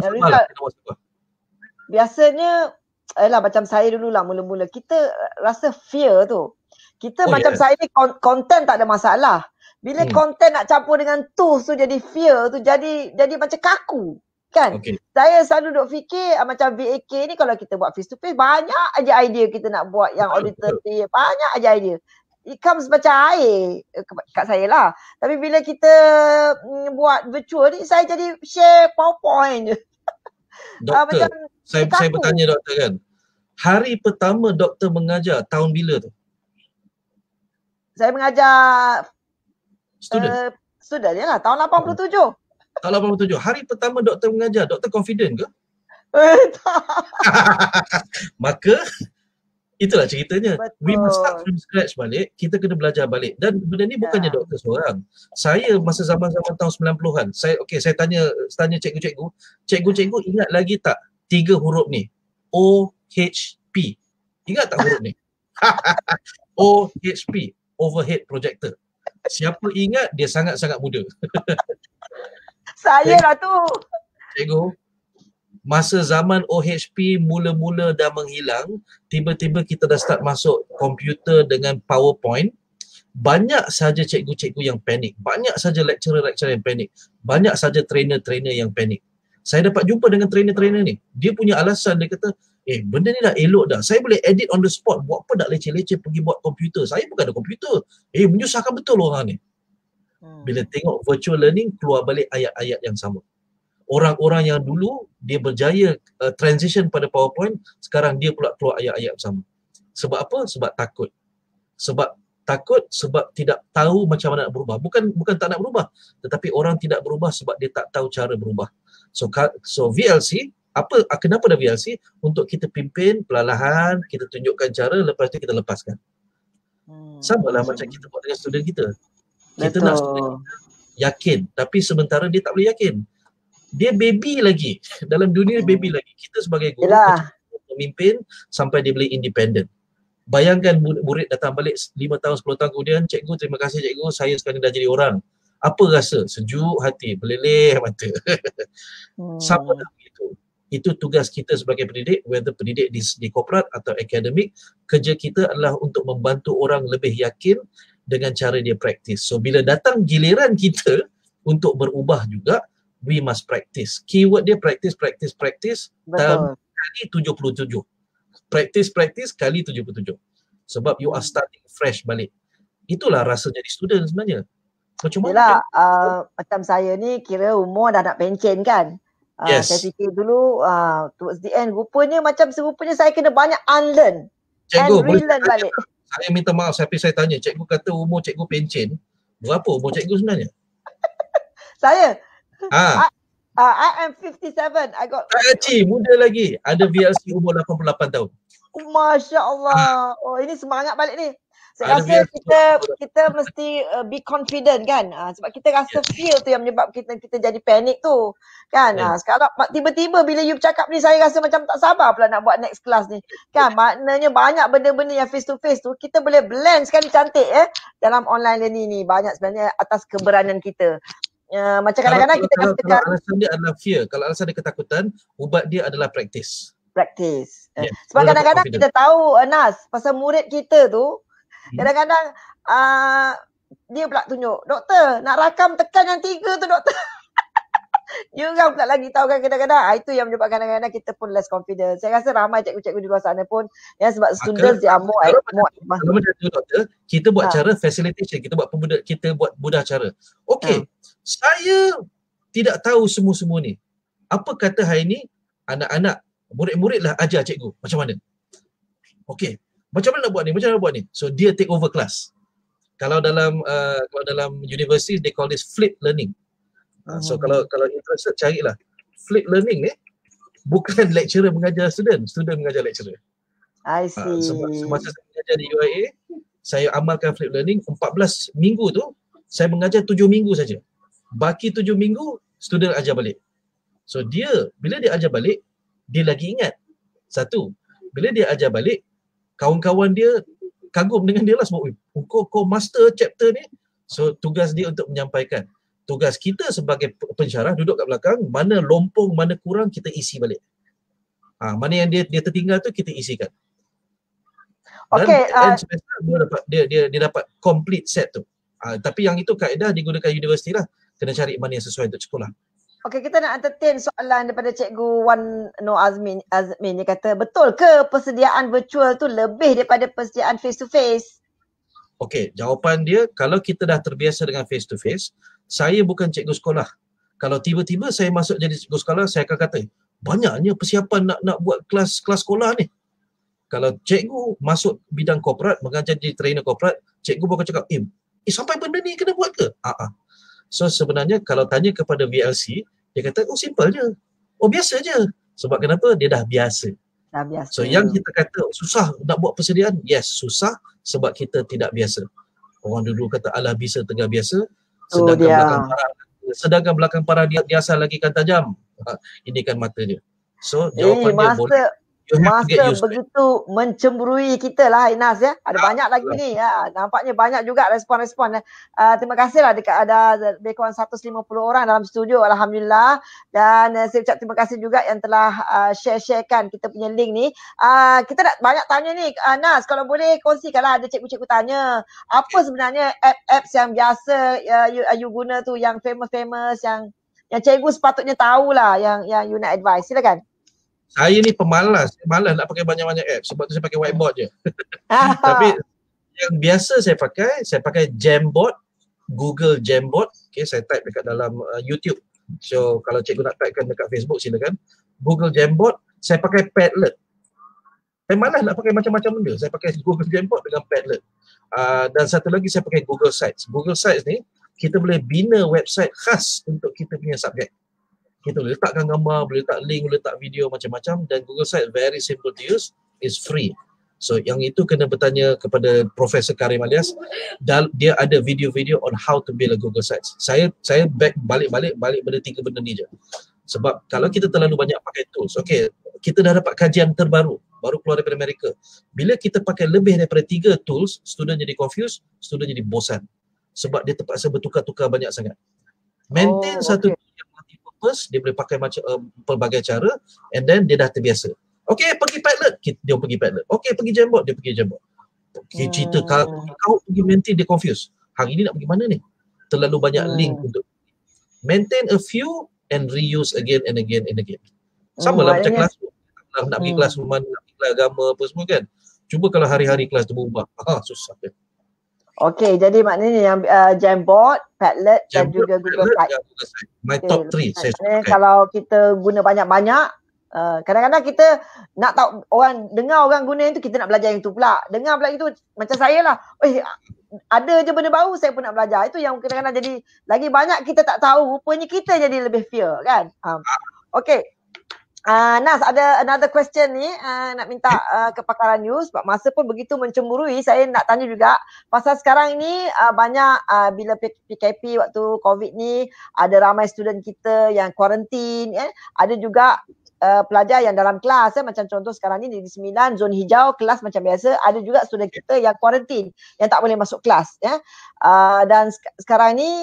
biasanya macam saya dulu lah mula-mula, kita rasa fear tu. Kita saya ni konten tak ada masalah. Bila konten nak campur dengan tools tu jadi fear tu, jadi macam kaku kan. Saya selalu duk fikir macam VAK ni, kalau kita buat face to face, banyak aja idea kita nak buat yang auditory, banyak aja idea. It comes macam air kat saya lah. Tapi bila kita buat virtual ni, saya jadi share PowerPoint je. Doktor, saya bertanya doktor kan, hari pertama doktor mengajar tahun bila tu? Saya mengajar student je lah, tahun 87. Tahun 87. Hari pertama doktor mengajar, doktor confident ke? Maka itulah ceritanya. Betul. We must start from scratch balik. Kita kena belajar balik. Dan benda ni bukannya doktor seorang. Saya masa zaman-zaman tahun 90-an, saya tanya cikgu-cikgu. Cikgu-cikgu ingat lagi tak 3 huruf ni? OHP. Ingat tak huruf ni? OHP. Overhead projector. Siapa ingat, dia sangat-sangat muda. Saya lah tu. Cikgu, masa zaman OHP mula-mula dah menghilang, tiba-tiba kita dah start masuk komputer dengan PowerPoint. Banyak saja cikgu-cikgu yang panik. Banyak saja lecturer-lecturer yang panik. Banyak saja trainer-trainer yang panik. Saya dapat jumpa dengan trainer-trainer ni. Dia punya alasan, dia kata, benda ni dah elok dah. Saya boleh edit on the spot. Buat apa nak leceh-leceh pergi buat komputer? Saya bukan ada komputer. Menyusahkan betul orang ni. Bila tengok virtual learning, keluar balik ayat-ayat yang sama. Orang-orang yang dulu dia berjaya transition pada PowerPoint, sekarang dia pula keluar ayat-ayat sama. Sebab apa? Sebab takut. Sebab tidak tahu macam mana nak berubah. Bukan tak nak berubah, tetapi orang tidak berubah sebab dia tak tahu cara berubah. So VLC, kenapa ada VLC? Untuk kita pimpin perlahan, kita tunjukkan cara, lepas tu kita lepaskan. Sama lah macam kita buat dengan student kita. Kita nak student kita yakin, tapi sementara dia tak boleh yakin. Dia baby lagi. Dalam dunia baby lagi. Kita sebagai guru memimpin sampai dia boleh independent. Bayangkan murid datang balik 5 tahun, 10 tahun kemudian, cikgu, terima kasih cikgu, saya sekarang dah jadi orang. Apa rasa? Sejuk hati, beleleh mata. Sama dah begitu. Itu tugas kita sebagai pendidik, whether pendidik di korporat atau akademik. Kerja kita adalah untuk membantu orang lebih yakin dengan cara dia praktis. So bila datang giliran kita untuk berubah juga, we must practice. Keyword dia practice. Kali 77. Practice kali 77. Sebab you are starting fresh balik. Itulah rasa jadi student sebenarnya. Macam mana? Macam saya ni kira umur dah nak pencen kan. Yes. Saya fikir dulu towards the end, rupanya saya kena banyak unlearn and relearn balik. Saya minta maaf, tapi saya tanya, cikgu kata umur cikgu pencen. Berapa umur cikgu sebenarnya? Saya? I am 57. Muda lagi. Ada VLC umur 88 tahun. Masya Allah. Ini semangat balik ni. Saya rasa kita mesti be confident kan. Sebab kita rasa fear tu yang menyebabkan kita jadi panik tu. Kan. Sekarang tiba-tiba bila you cakap ni, saya rasa macam tak sabar pula nak buat next class ni. Kan, maknanya banyak benda-benda yang face to face tu kita boleh blend sekali cantik dalam online learning ni. Banyak sebenarnya atas keberanian kita. macam kadang-kadang kita kalau, kasi kalau alasan dia adalah fear, kalau alasan dia ketakutan, ubat dia adalah practice. practice. Baru Sebab dapat kadang-kadang confidence. kita tahu Nas, pasal murid kita tu kadang-kadang dia pula tunjuk, doktor nak rakam tekan yang 3 tu doktor. Dia orang pula lagi tahu kan kadang-kadang. Itu yang menyebabkan kadang-kadang kita pun less confident. Saya rasa ramai cikgu-cikgu di luar sana pun yang sebab students dia more kalau macam tu doktor, kita buat cara facilitation, kita buat mudah cara. Okey, saya tidak tahu semua-semua ni. Apa kata hari ni anak-anak, murid-murid lah ajar cikgu macam mana. Okey, macam mana nak buat ni? Macam mana nak buat ni? So dia take over class. Kalau dalam university they call this flip learning. So kalau interested carilah. Flip learning ni bukan lecturer mengajar student mengajar lecturer. I see. Sebab semasa saya mengajar di UIA, saya amalkan flip learning 14 minggu tu, saya mengajar 7 minggu saja. Baki 7 minggu student ajar balik. So bila dia ajar balik, dia lagi ingat. Satu, bila dia ajar balik, kawan-kawan dia kagum dengan dia lah sebab kau master chapter ni. So tugas dia untuk menyampaikan. Tugas kita sebagai pensyarah duduk kat belakang, mana lompong, mana kurang kita isi balik. Mana yang dia tertinggal tu kita isikan. Dan dia dapat complete set tu. Tapi yang itu kaedah digunakan universiti lah. Kena cari mana yang sesuai untuk sekolah. Okey, kita nak entertain soalan daripada Cikgu Wan Nur Azmin. Dia kata, betul ke persediaan virtual tu lebih daripada persediaan face to face? Okey, jawapan dia, kalau kita dah terbiasa dengan face to face, saya bukan cikgu sekolah. Kalau tiba-tiba saya masuk jadi cikgu sekolah, saya akan kata, banyaknya persiapan nak buat kelas sekolah ni. Kalau cikgu masuk bidang korporat, mengajar jadi trainer korporat, cikgu bakal cakap, sampai benda ni kena buat ke? So sebenarnya kalau tanya kepada VLC, dia kata, simple je. Biasa je. Sebab kenapa? Dia dah biasa. So yang kita kata susah nak buat persediaan, yes, susah sebab kita tidak biasa. Orang dulu kata alah bisa tengah biasa, sedangkan belakang parah dia asal lagi kan tajam. Ini kan mata dia. So jawapan dia boleh. Masa begitu mencemburui kita lah Inas ya. Ada banyak lagi ni ya. Nampaknya banyak juga respon-respon. Terima kasihlah ada lebih kurang 150 orang dalam studio, alhamdulillah. Dan saya ucap terima kasih juga yang telah share-sharekan kita punya link ni. Kita nak banyak tanya ni Nas, kalau boleh kongsikanlah, ada cikgu-cikgu tanya apa sebenarnya apps yang biasa you guna tu, yang famous yang cikgu sepatutnya tahulah, yang you nak advise. Silakan. Saya ni pemalas, malas nak pakai banyak-banyak apps sebab tu saya pakai whiteboard je. Tapi yang biasa saya pakai Jamboard, Google Jamboard. Okay, saya type dekat dalam YouTube. So kalau cikgu nak typekan dekat Facebook silakan. Google Jamboard, saya pakai Padlet. Saya malas nak pakai macam-macam benda. Saya pakai Google Jamboard dengan Padlet. Dan satu lagi saya pakai Google Sites. Google Sites ni kita boleh bina website khas untuk kita punya subjek. Kita boleh letakkan gambar, boleh letak link, boleh letak video macam-macam, dan Google Sites very simple to use, is free. So yang itu kena bertanya kepada Profesor Karim Alias. Dia ada video-video on how to build a Google Sites. Saya balik pada 3 benda ni je. Sebab kalau kita terlalu banyak pakai tools, okay, kita dah dapat kajian terbaru, baru keluar daripada Amerika. Bila kita pakai lebih daripada 3 tools, student jadi confused, student jadi bosan. Sebab dia terpaksa bertukar-tukar banyak sangat. Maintain satu yang multi-purpose, dia boleh pakai macam pelbagai cara, and then dia dah terbiasa. Okay, pergi Padlet, dia pergi Padlet. Okay, pergi Jamboard, dia pergi Jamboard. Okay, cerita kau pergi maintain, dia confused. Hari ni nak pergi mana ni? Terlalu banyak link untuk maintain a few and reuse again and again and again. Sama lah macam kelas tu. Nak pergi kelas mana, nak pergi kelas agama apa semua kan. Cuba kalau hari-hari kelas tu berubah. Susah kan. Okey, jadi maknanya yang Jamboard, Padlet dan juga Google Sites. My top 3 saya suka. Kalau kita guna banyak-banyak, kadang-kadang kita nak tahu, dengar orang guna yang tu, kita nak belajar yang tu pula. Dengar pula itu, macam saya lah. Ada je benda baru, saya pun nak belajar. Itu yang kadang-kadang jadi, lagi banyak kita tak tahu, rupanya kita jadi lebih fear kan. Okey. Nas, ada another question ni, nak minta kepakaran you sebab masa pun begitu mencemburui. Saya nak tanya juga pasal sekarang ini banyak bila PKP waktu COVID ni, ada ramai student kita yang kuarantin, ada juga pelajar yang dalam kelas, macam contoh sekarang ni di 9 zon hijau, kelas macam biasa. Ada juga student kita yang kuarantin, yang tak boleh masuk kelas. Dan sekarang ni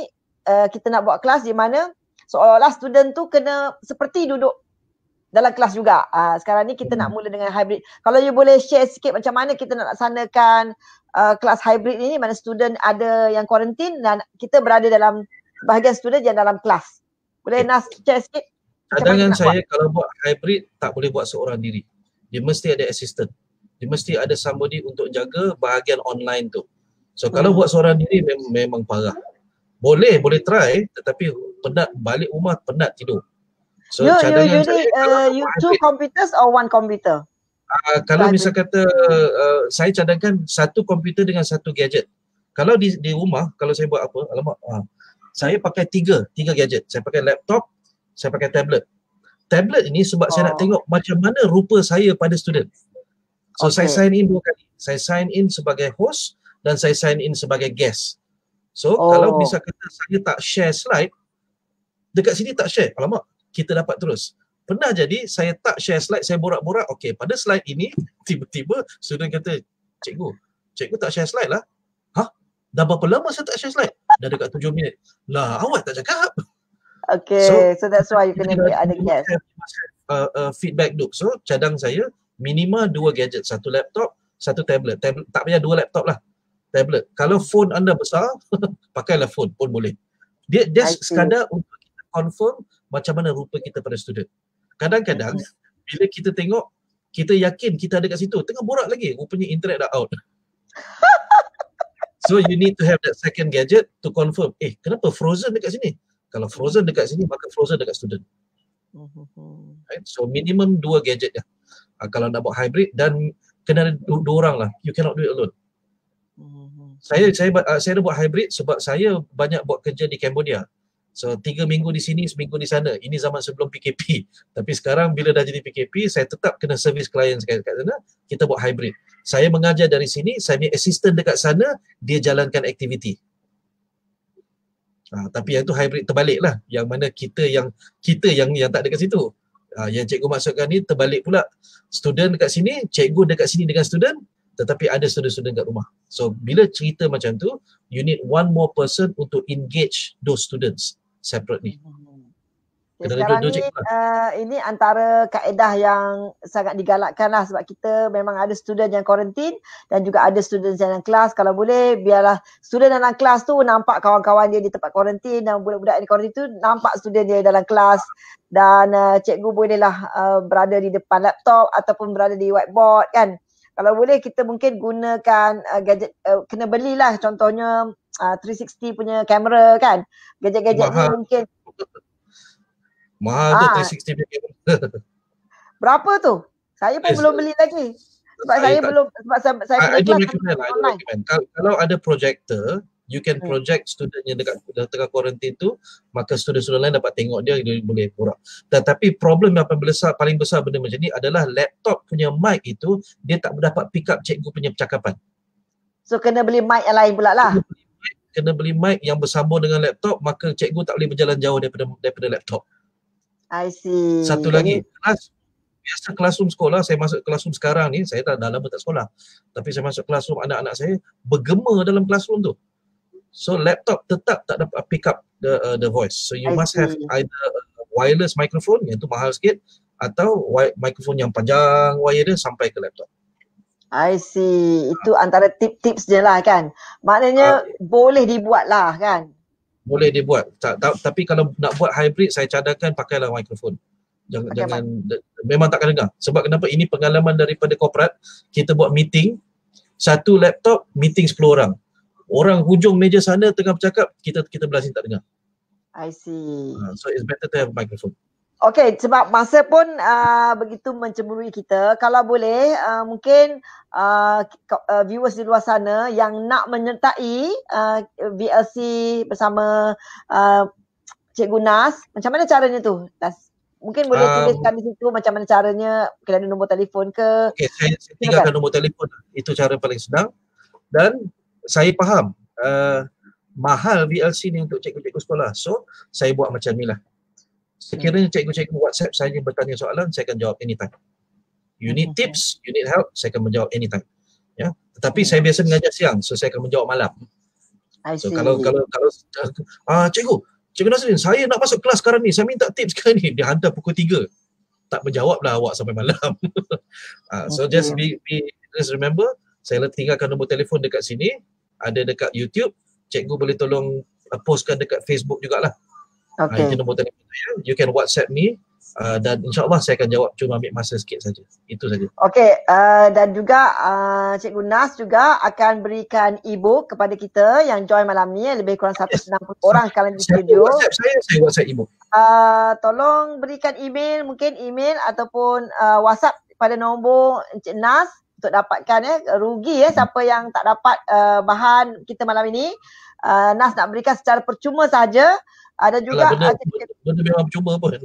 kita nak buat kelas di mana seolah-olah student tu kena seperti duduk dalam kelas juga. Sekarang ni kita nak mula dengan hybrid. Kalau you boleh share sikit macam mana kita nak laksanakan kelas hybrid ini, mana student ada yang kuarantin dan kita berada dalam bahagian student yang dalam kelas. Boleh Nas share sikit? Cadangan saya kalau buat hybrid tak boleh buat seorang diri. Dia mesti ada assistant. Dia mesti ada somebody untuk jaga bahagian online tu. So kalau buat seorang diri memang parah. Boleh try, tetapi penat balik rumah, penat tidur. So cadangan saya you two computers or one computer? Kalau misal kata saya cadangkan satu komputer dengan satu gadget. Kalau di rumah, kalau saya buat apa, saya pakai tiga gadget. Saya pakai laptop, saya pakai tablet. Tablet ini sebab saya nak tengok macam mana rupa saya pada student. So saya sign in 2 kali. Saya sign in sebagai host dan saya sign in sebagai guest. So kalau misal kata saya tak share slide, dekat sini tak share, alamak, kita dapat terus. Pernah jadi saya tak share slide, saya borak-borak, okey, pada slide ini tiba-tiba student kata, cikgu tak share slide lah. Hah? Dah berapa lama saya tak share slide? Dah dekat 7 minit. Lah, awak tak cakap. Okay, so that's why you kena ada guest. Feedback loop. So cadang saya minimal 2 gadget, satu laptop, satu tablet. Tak payah 2 laptop lah. Tablet. Kalau phone anda besar, pakailah phone pun boleh. Dia sekadar untuk kita confirm macam mana rupa kita pada student. Kadang-kadang bila kita tengok, kita yakin kita ada kat situ, tengah borak lagi, rupanya internet dah out. So you need to have that second gadget to confirm, kenapa frozen dekat sini? Kalau frozen dekat sini, maka frozen dekat student. Right? So minimum 2 gadget ya. Kalau nak buat hybrid, dan kena ada 2 orang lah. You cannot do it alone. Saya dah buat hybrid sebab saya banyak buat kerja di Cambodia. So 3 minggu di sini, seminggu di sana. Ini zaman sebelum PKP. Tapi sekarang bila dah jadi PKP, saya tetap kena service klien kat sana. Kita buat hybrid. Saya mengajar dari sini, saya punya assistant dekat sana, dia jalankan aktiviti. Tapi yang tu hybrid terbalik lah. Yang mana kita yang tak ada kat situ. Yang cikgu maksudkan ni terbalik pula. Student dekat sini, cikgu dekat sini dengan student, tetapi ada student-student kat rumah. So bila cerita macam tu, you need one more person untuk engage those students separately. Sekarang ni ini antara kaedah yang sangat digalakkan lah, sebab kita memang ada student yang kuarantin dan juga ada student yang dalam kelas. Kalau boleh biarlah student dalam kelas tu nampak kawan-kawan dia di tempat kuarantin, dan budak-budak yang kuarantin tu nampak student dia dalam kelas, dan cikgu bolehlah berada di depan laptop ataupun berada di whiteboard kan. Kalau boleh kita mungkin gunakan gadget, kena belilah contohnya 360 punya kamera kan. Gadget-gadget ni mungkin mahal tu 360 punya kamera. Berapa tu? Saya pun belum beli lagi. Sebab saya punya kelas online. Kalau ada projector, you can project student yang dekat tengah kuarantin tu, maka student-student lain dapat tengok dia boleh borak. Tetapi problem yang paling besar benda macam ni adalah laptop punya mic itu, dia tak dapat pick up cikgu punya percakapan. So kena beli mic yang lain pula lah. Kena beli mic yang bersambung dengan laptop, maka cikgu tak boleh berjalan jauh daripada laptop. I see. Satu lagi, biasa classroom sekolah, saya masuk classroom sekarang ni, saya dah lama tak sekolah. Tapi saya masuk classroom, anak-anak saya bergema dalam classroom tu. So laptop tetap tak dapat pick up the voice. So you must have either a wireless microphone, yang tu mahal sikit, atau microphone yang panjang wire dia sampai ke laptop. I see. Itu antara tips-tips je lah kan. Maknanya boleh dibuat lah kan. Boleh dibuat. Tapi kalau nak buat hybrid, saya cadangkan pakailah mikrofon. Jangan memang takkan dengar. Sebab kenapa? Ini pengalaman daripada korporat. Kita buat meeting, satu laptop, meeting 10 orang. Orang hujung meja sana tengah bercakap, kita belah sini tak dengar. I see. So it's better to have a microphone. Okay, sebab masa pun begitu mencemburui kita. Kalau boleh, mungkin viewers di luar sana yang nak menyertai VLC bersama Cikgu Nas, macam mana caranya tu? Mungkin boleh tuliskan di situ macam mana caranya, mungkin ada nombor telefon ke? Okay, saya tinggalkan nombor telefon. Itu cara paling senang. Dan saya faham mahal VLC ni untuk cikgu-cikgu sekolah. So, saya buat macam ni lah. Sekiranya cikgu-cikgu WhatsApp saya bertanya soalan, saya akan jawab anytime. You need tips, you need help, saya akan menjawab anytime. Ya. Tetapi saya biasa mengajar siang, so saya akan menjawab malam. I So see. kalau Cikgu Nasrin, saya nak masuk kelas sekarang ni, saya minta tips sekarang ni. Dia hantar pukul 3. Tak menjawab lah awak sampai malam. So Okay. just remember, saya tinggalkan nombor telefon dekat sini, ada dekat YouTube. Cikgu boleh tolong postkan dekat Facebook jugalah. Okay. Itu nombor telefon saya. You can WhatsApp me dan insyaAllah saya akan jawab, cuma ambil masa sikit saja. Itu saja. Okey, dan juga Cikgu Nas juga akan berikan e-book kepada kita yang join malam ni, lebih kurang 160 orang sekarang di studio. Saya WhatsApp e-book. Tolong berikan email, mungkin email ataupun WhatsApp pada nombor Encik Nas untuk dapatkan rugi siapa yang tak dapat bahan kita malam ini. Nas nak berikan secara percuma saja. Ada juga benda memang percuma pun.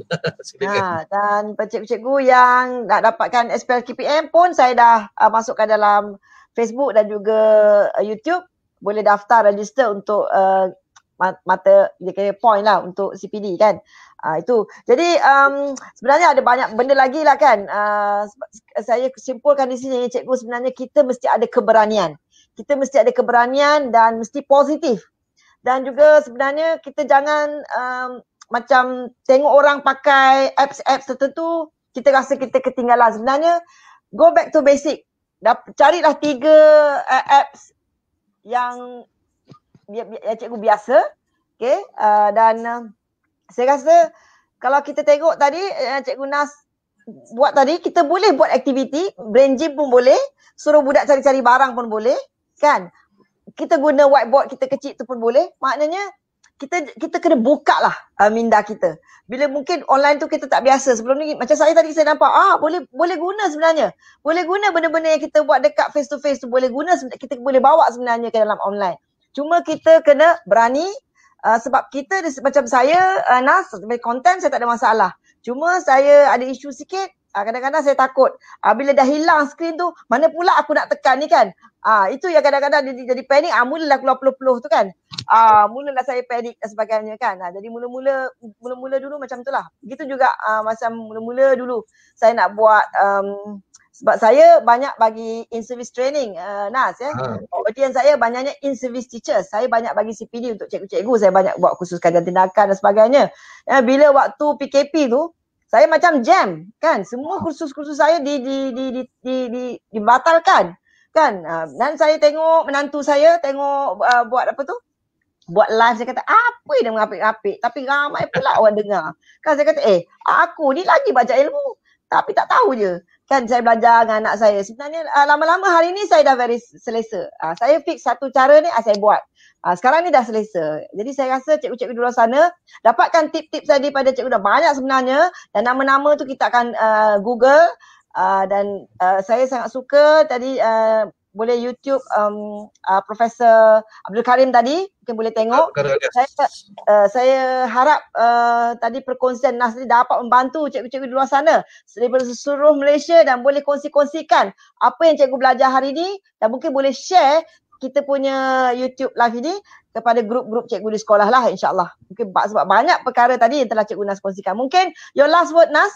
dan cikgu-cikgu yang nak dapatkan SPL KPM pun saya dah masukkan dalam Facebook dan juga YouTube. Boleh daftar register untuk mata dia kira point lah untuk CPD kan. Itu. Jadi sebenarnya ada banyak benda lagi lah kan. Saya simpulkan di sini cikgu, sebenarnya kita mesti ada keberanian. Kita mesti ada keberanian dan mesti positif. Dan juga sebenarnya kita jangan macam tengok orang pakai apps tertentu, kita rasa kita ketinggalan. Sebenarnya go back to basic. Carilah 3 apps yang cikgu biasa. Okay? Dan saya rasa kalau kita tengok tadi Cikgu Nas buat tadi, kita boleh buat aktiviti, brain gym pun boleh, suruh budak cari-cari barang pun boleh kan. Kita guna whiteboard kita kecil tu pun boleh. Maknanya kita kena buka lah minda kita. Bila mungkin online tu kita tak biasa. Sebelum ni macam saya tadi saya nampak boleh guna sebenarnya. Boleh guna benda-benda yang kita buat dekat face to face tu, boleh guna, kita boleh bawa sebenarnya ke dalam online. Cuma kita kena berani sebab kita macam saya Nas, konten saya tak ada masalah. Cuma saya ada isu sikit. Kadang-kadang saya takut bila dah hilang skrin tu, mana pula aku nak tekan ni kan. Itu yang kadang-kadang jadi panik. Mulalah keluar peluh-peluh tu kan. Mulalah saya panik dan sebagainya kan. Jadi mula-mula dulu macam tu lah. Begitu juga macam mula-mula dulu saya nak buat sebab saya banyak bagi in-service training Nas ya. Audience saya banyaknya in-service teachers. Saya banyak bagi CPD untuk cikgu-cikgu. Saya banyak buat kursus kajian tindakan dan sebagainya. Bila waktu PKP tu saya macam jam kan, semua kursus-kursus saya dibatalkan kan. Dan saya tengok menantu saya buat apa tu, buat live. Saya kata apa yang mengapik-apik, tapi ramai pula orang dengar kan. Saya kata aku ni lagi baca ilmu tapi tak tahu je kan. Saya belajar dengan anak saya. Sebenarnya lama-lama hari ni saya dah very selesa. Saya fix satu cara ni saya buat. Sekarang ni dah selesa. Jadi saya rasa cikgu-cikgu di luar sana dapatkan tip-tip tadi pada cikgu dah banyak sebenarnya. Dan nama-nama tu kita akan Google. Dan saya sangat suka tadi boleh YouTube Profesor Abdul Karim tadi. Mungkin boleh tengok. Saya harap tadi perkongsian Nas ni dapat membantu cikgu-cikgu di luar sana daripada seluruh Malaysia dan boleh kongsi-kongsikan apa yang cikgu belajar hari ni dan mungkin boleh share kita punya YouTube live ini kepada grup-grup cikgu di sekolah lah, insyaAllah. Mungkin sebab banyak perkara tadi yang telah cikgu Nas kongsikan. Mungkin your last word Nas?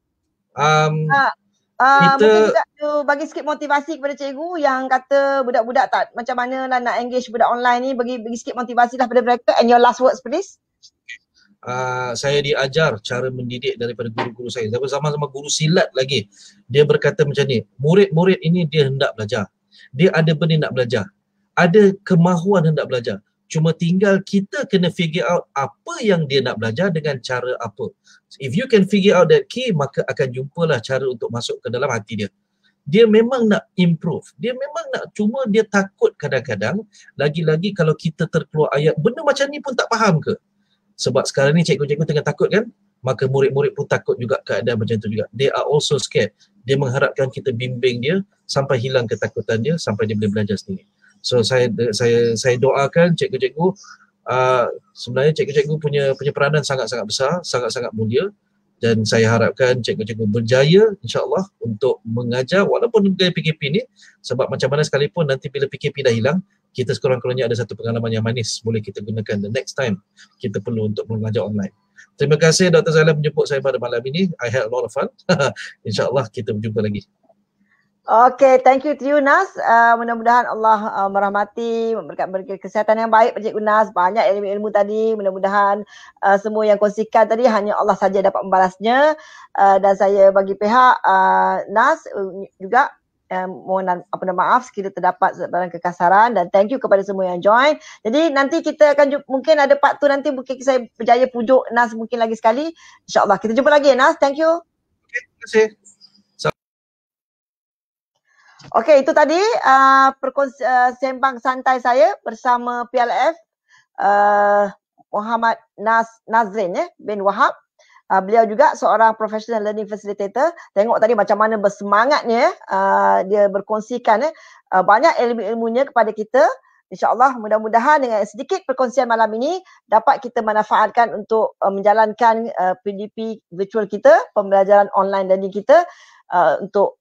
Mungkin juga bagi sikit motivasi kepada cikgu yang kata budak-budak tak macam mana lah nak engage budak online ni, bagi sikit motivasi lah pada mereka, and your last words please. Saya diajar cara mendidik daripada guru-guru saya. Sama-sama guru silat lagi. Dia berkata macam ni, murid-murid ini dia hendak belajar. Dia ada benda nak belajar. Ada kemahuan hendak belajar. Cuma tinggal kita kena figure out apa yang dia nak belajar dengan cara apa. If you can figure out that key, maka akan jumpalah cara untuk masuk ke dalam hati dia. Dia memang nak improve. Dia memang nak, cuma dia takut kadang-kadang. Lagi-lagi kalau kita terkeluar ayat, benda macam ni pun tak faham ke? Sebab sekarang ni cikgu-cikgu tengah takut kan? Maka murid-murid pun takut juga keadaan macam tu juga. They are also scared. Dia mengharapkan kita bimbing dia sampai hilang ketakutan dia, sampai dia boleh belajar sendiri. So saya doakan cikgu-cikgu, sebenarnya cikgu-cikgu punya peranan sangat-sangat besar, sangat-sangat mulia, dan saya harapkan cikgu-cikgu berjaya insya-Allah untuk mengajar walaupun dengan PKP ni, sebab macam mana sekalipun nanti bila PKP dah hilang, kita sekurang-kurangnya ada satu pengalaman yang manis boleh kita gunakan the next time kita perlu untuk mengajar online. Terima kasih Dr. Zailah menjemput saya pada malam ini. I had a lot of fun. InsyaAllah kita berjumpa lagi. Okay, thank you to you Nas. Mudah-mudahan Allah merahmati, memberikan kesihatan yang baik pada Cikgu Nas. Banyak ilmu-ilmu tadi. Mudah-mudahan semua yang kongsikan tadi hanya Allah saja dapat membalasnya. Dan saya bagi pihak Nas juga mohon maaf sekiranya terdapat sebarang kekasaran, dan thank you kepada semua yang join. Jadi nanti kita akan mungkin ada part tu, nanti mungkin saya berjaya pujuk Nas mungkin lagi sekali. InsyaAllah kita jumpa lagi Nas. Thank you. Okay, terima kasih. Okey, itu tadi sembang santai saya bersama PLF Muhammad Nazrin bin Wahab. Beliau juga seorang professional learning facilitator. Tengok tadi macam mana bersemangatnya dia berkongsikan banyak ilmu-ilmunya kepada kita. InsyaAllah mudah-mudahan dengan sedikit perkongsian malam ini dapat kita manfaatkan untuk menjalankan PDP virtual kita, pembelajaran online learning kita untuk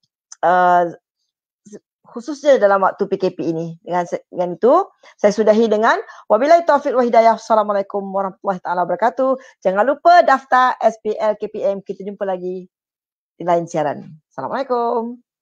khususnya dalam waktu PKP ini. Dengan itu, saya sudahi dengan wabillahi taufiq wal hidayah. Assalamualaikum warahmatullahi taala wabarakatuh. Jangan lupa daftar SPL KPM. Kita jumpa lagi di lain siaran. Assalamualaikum.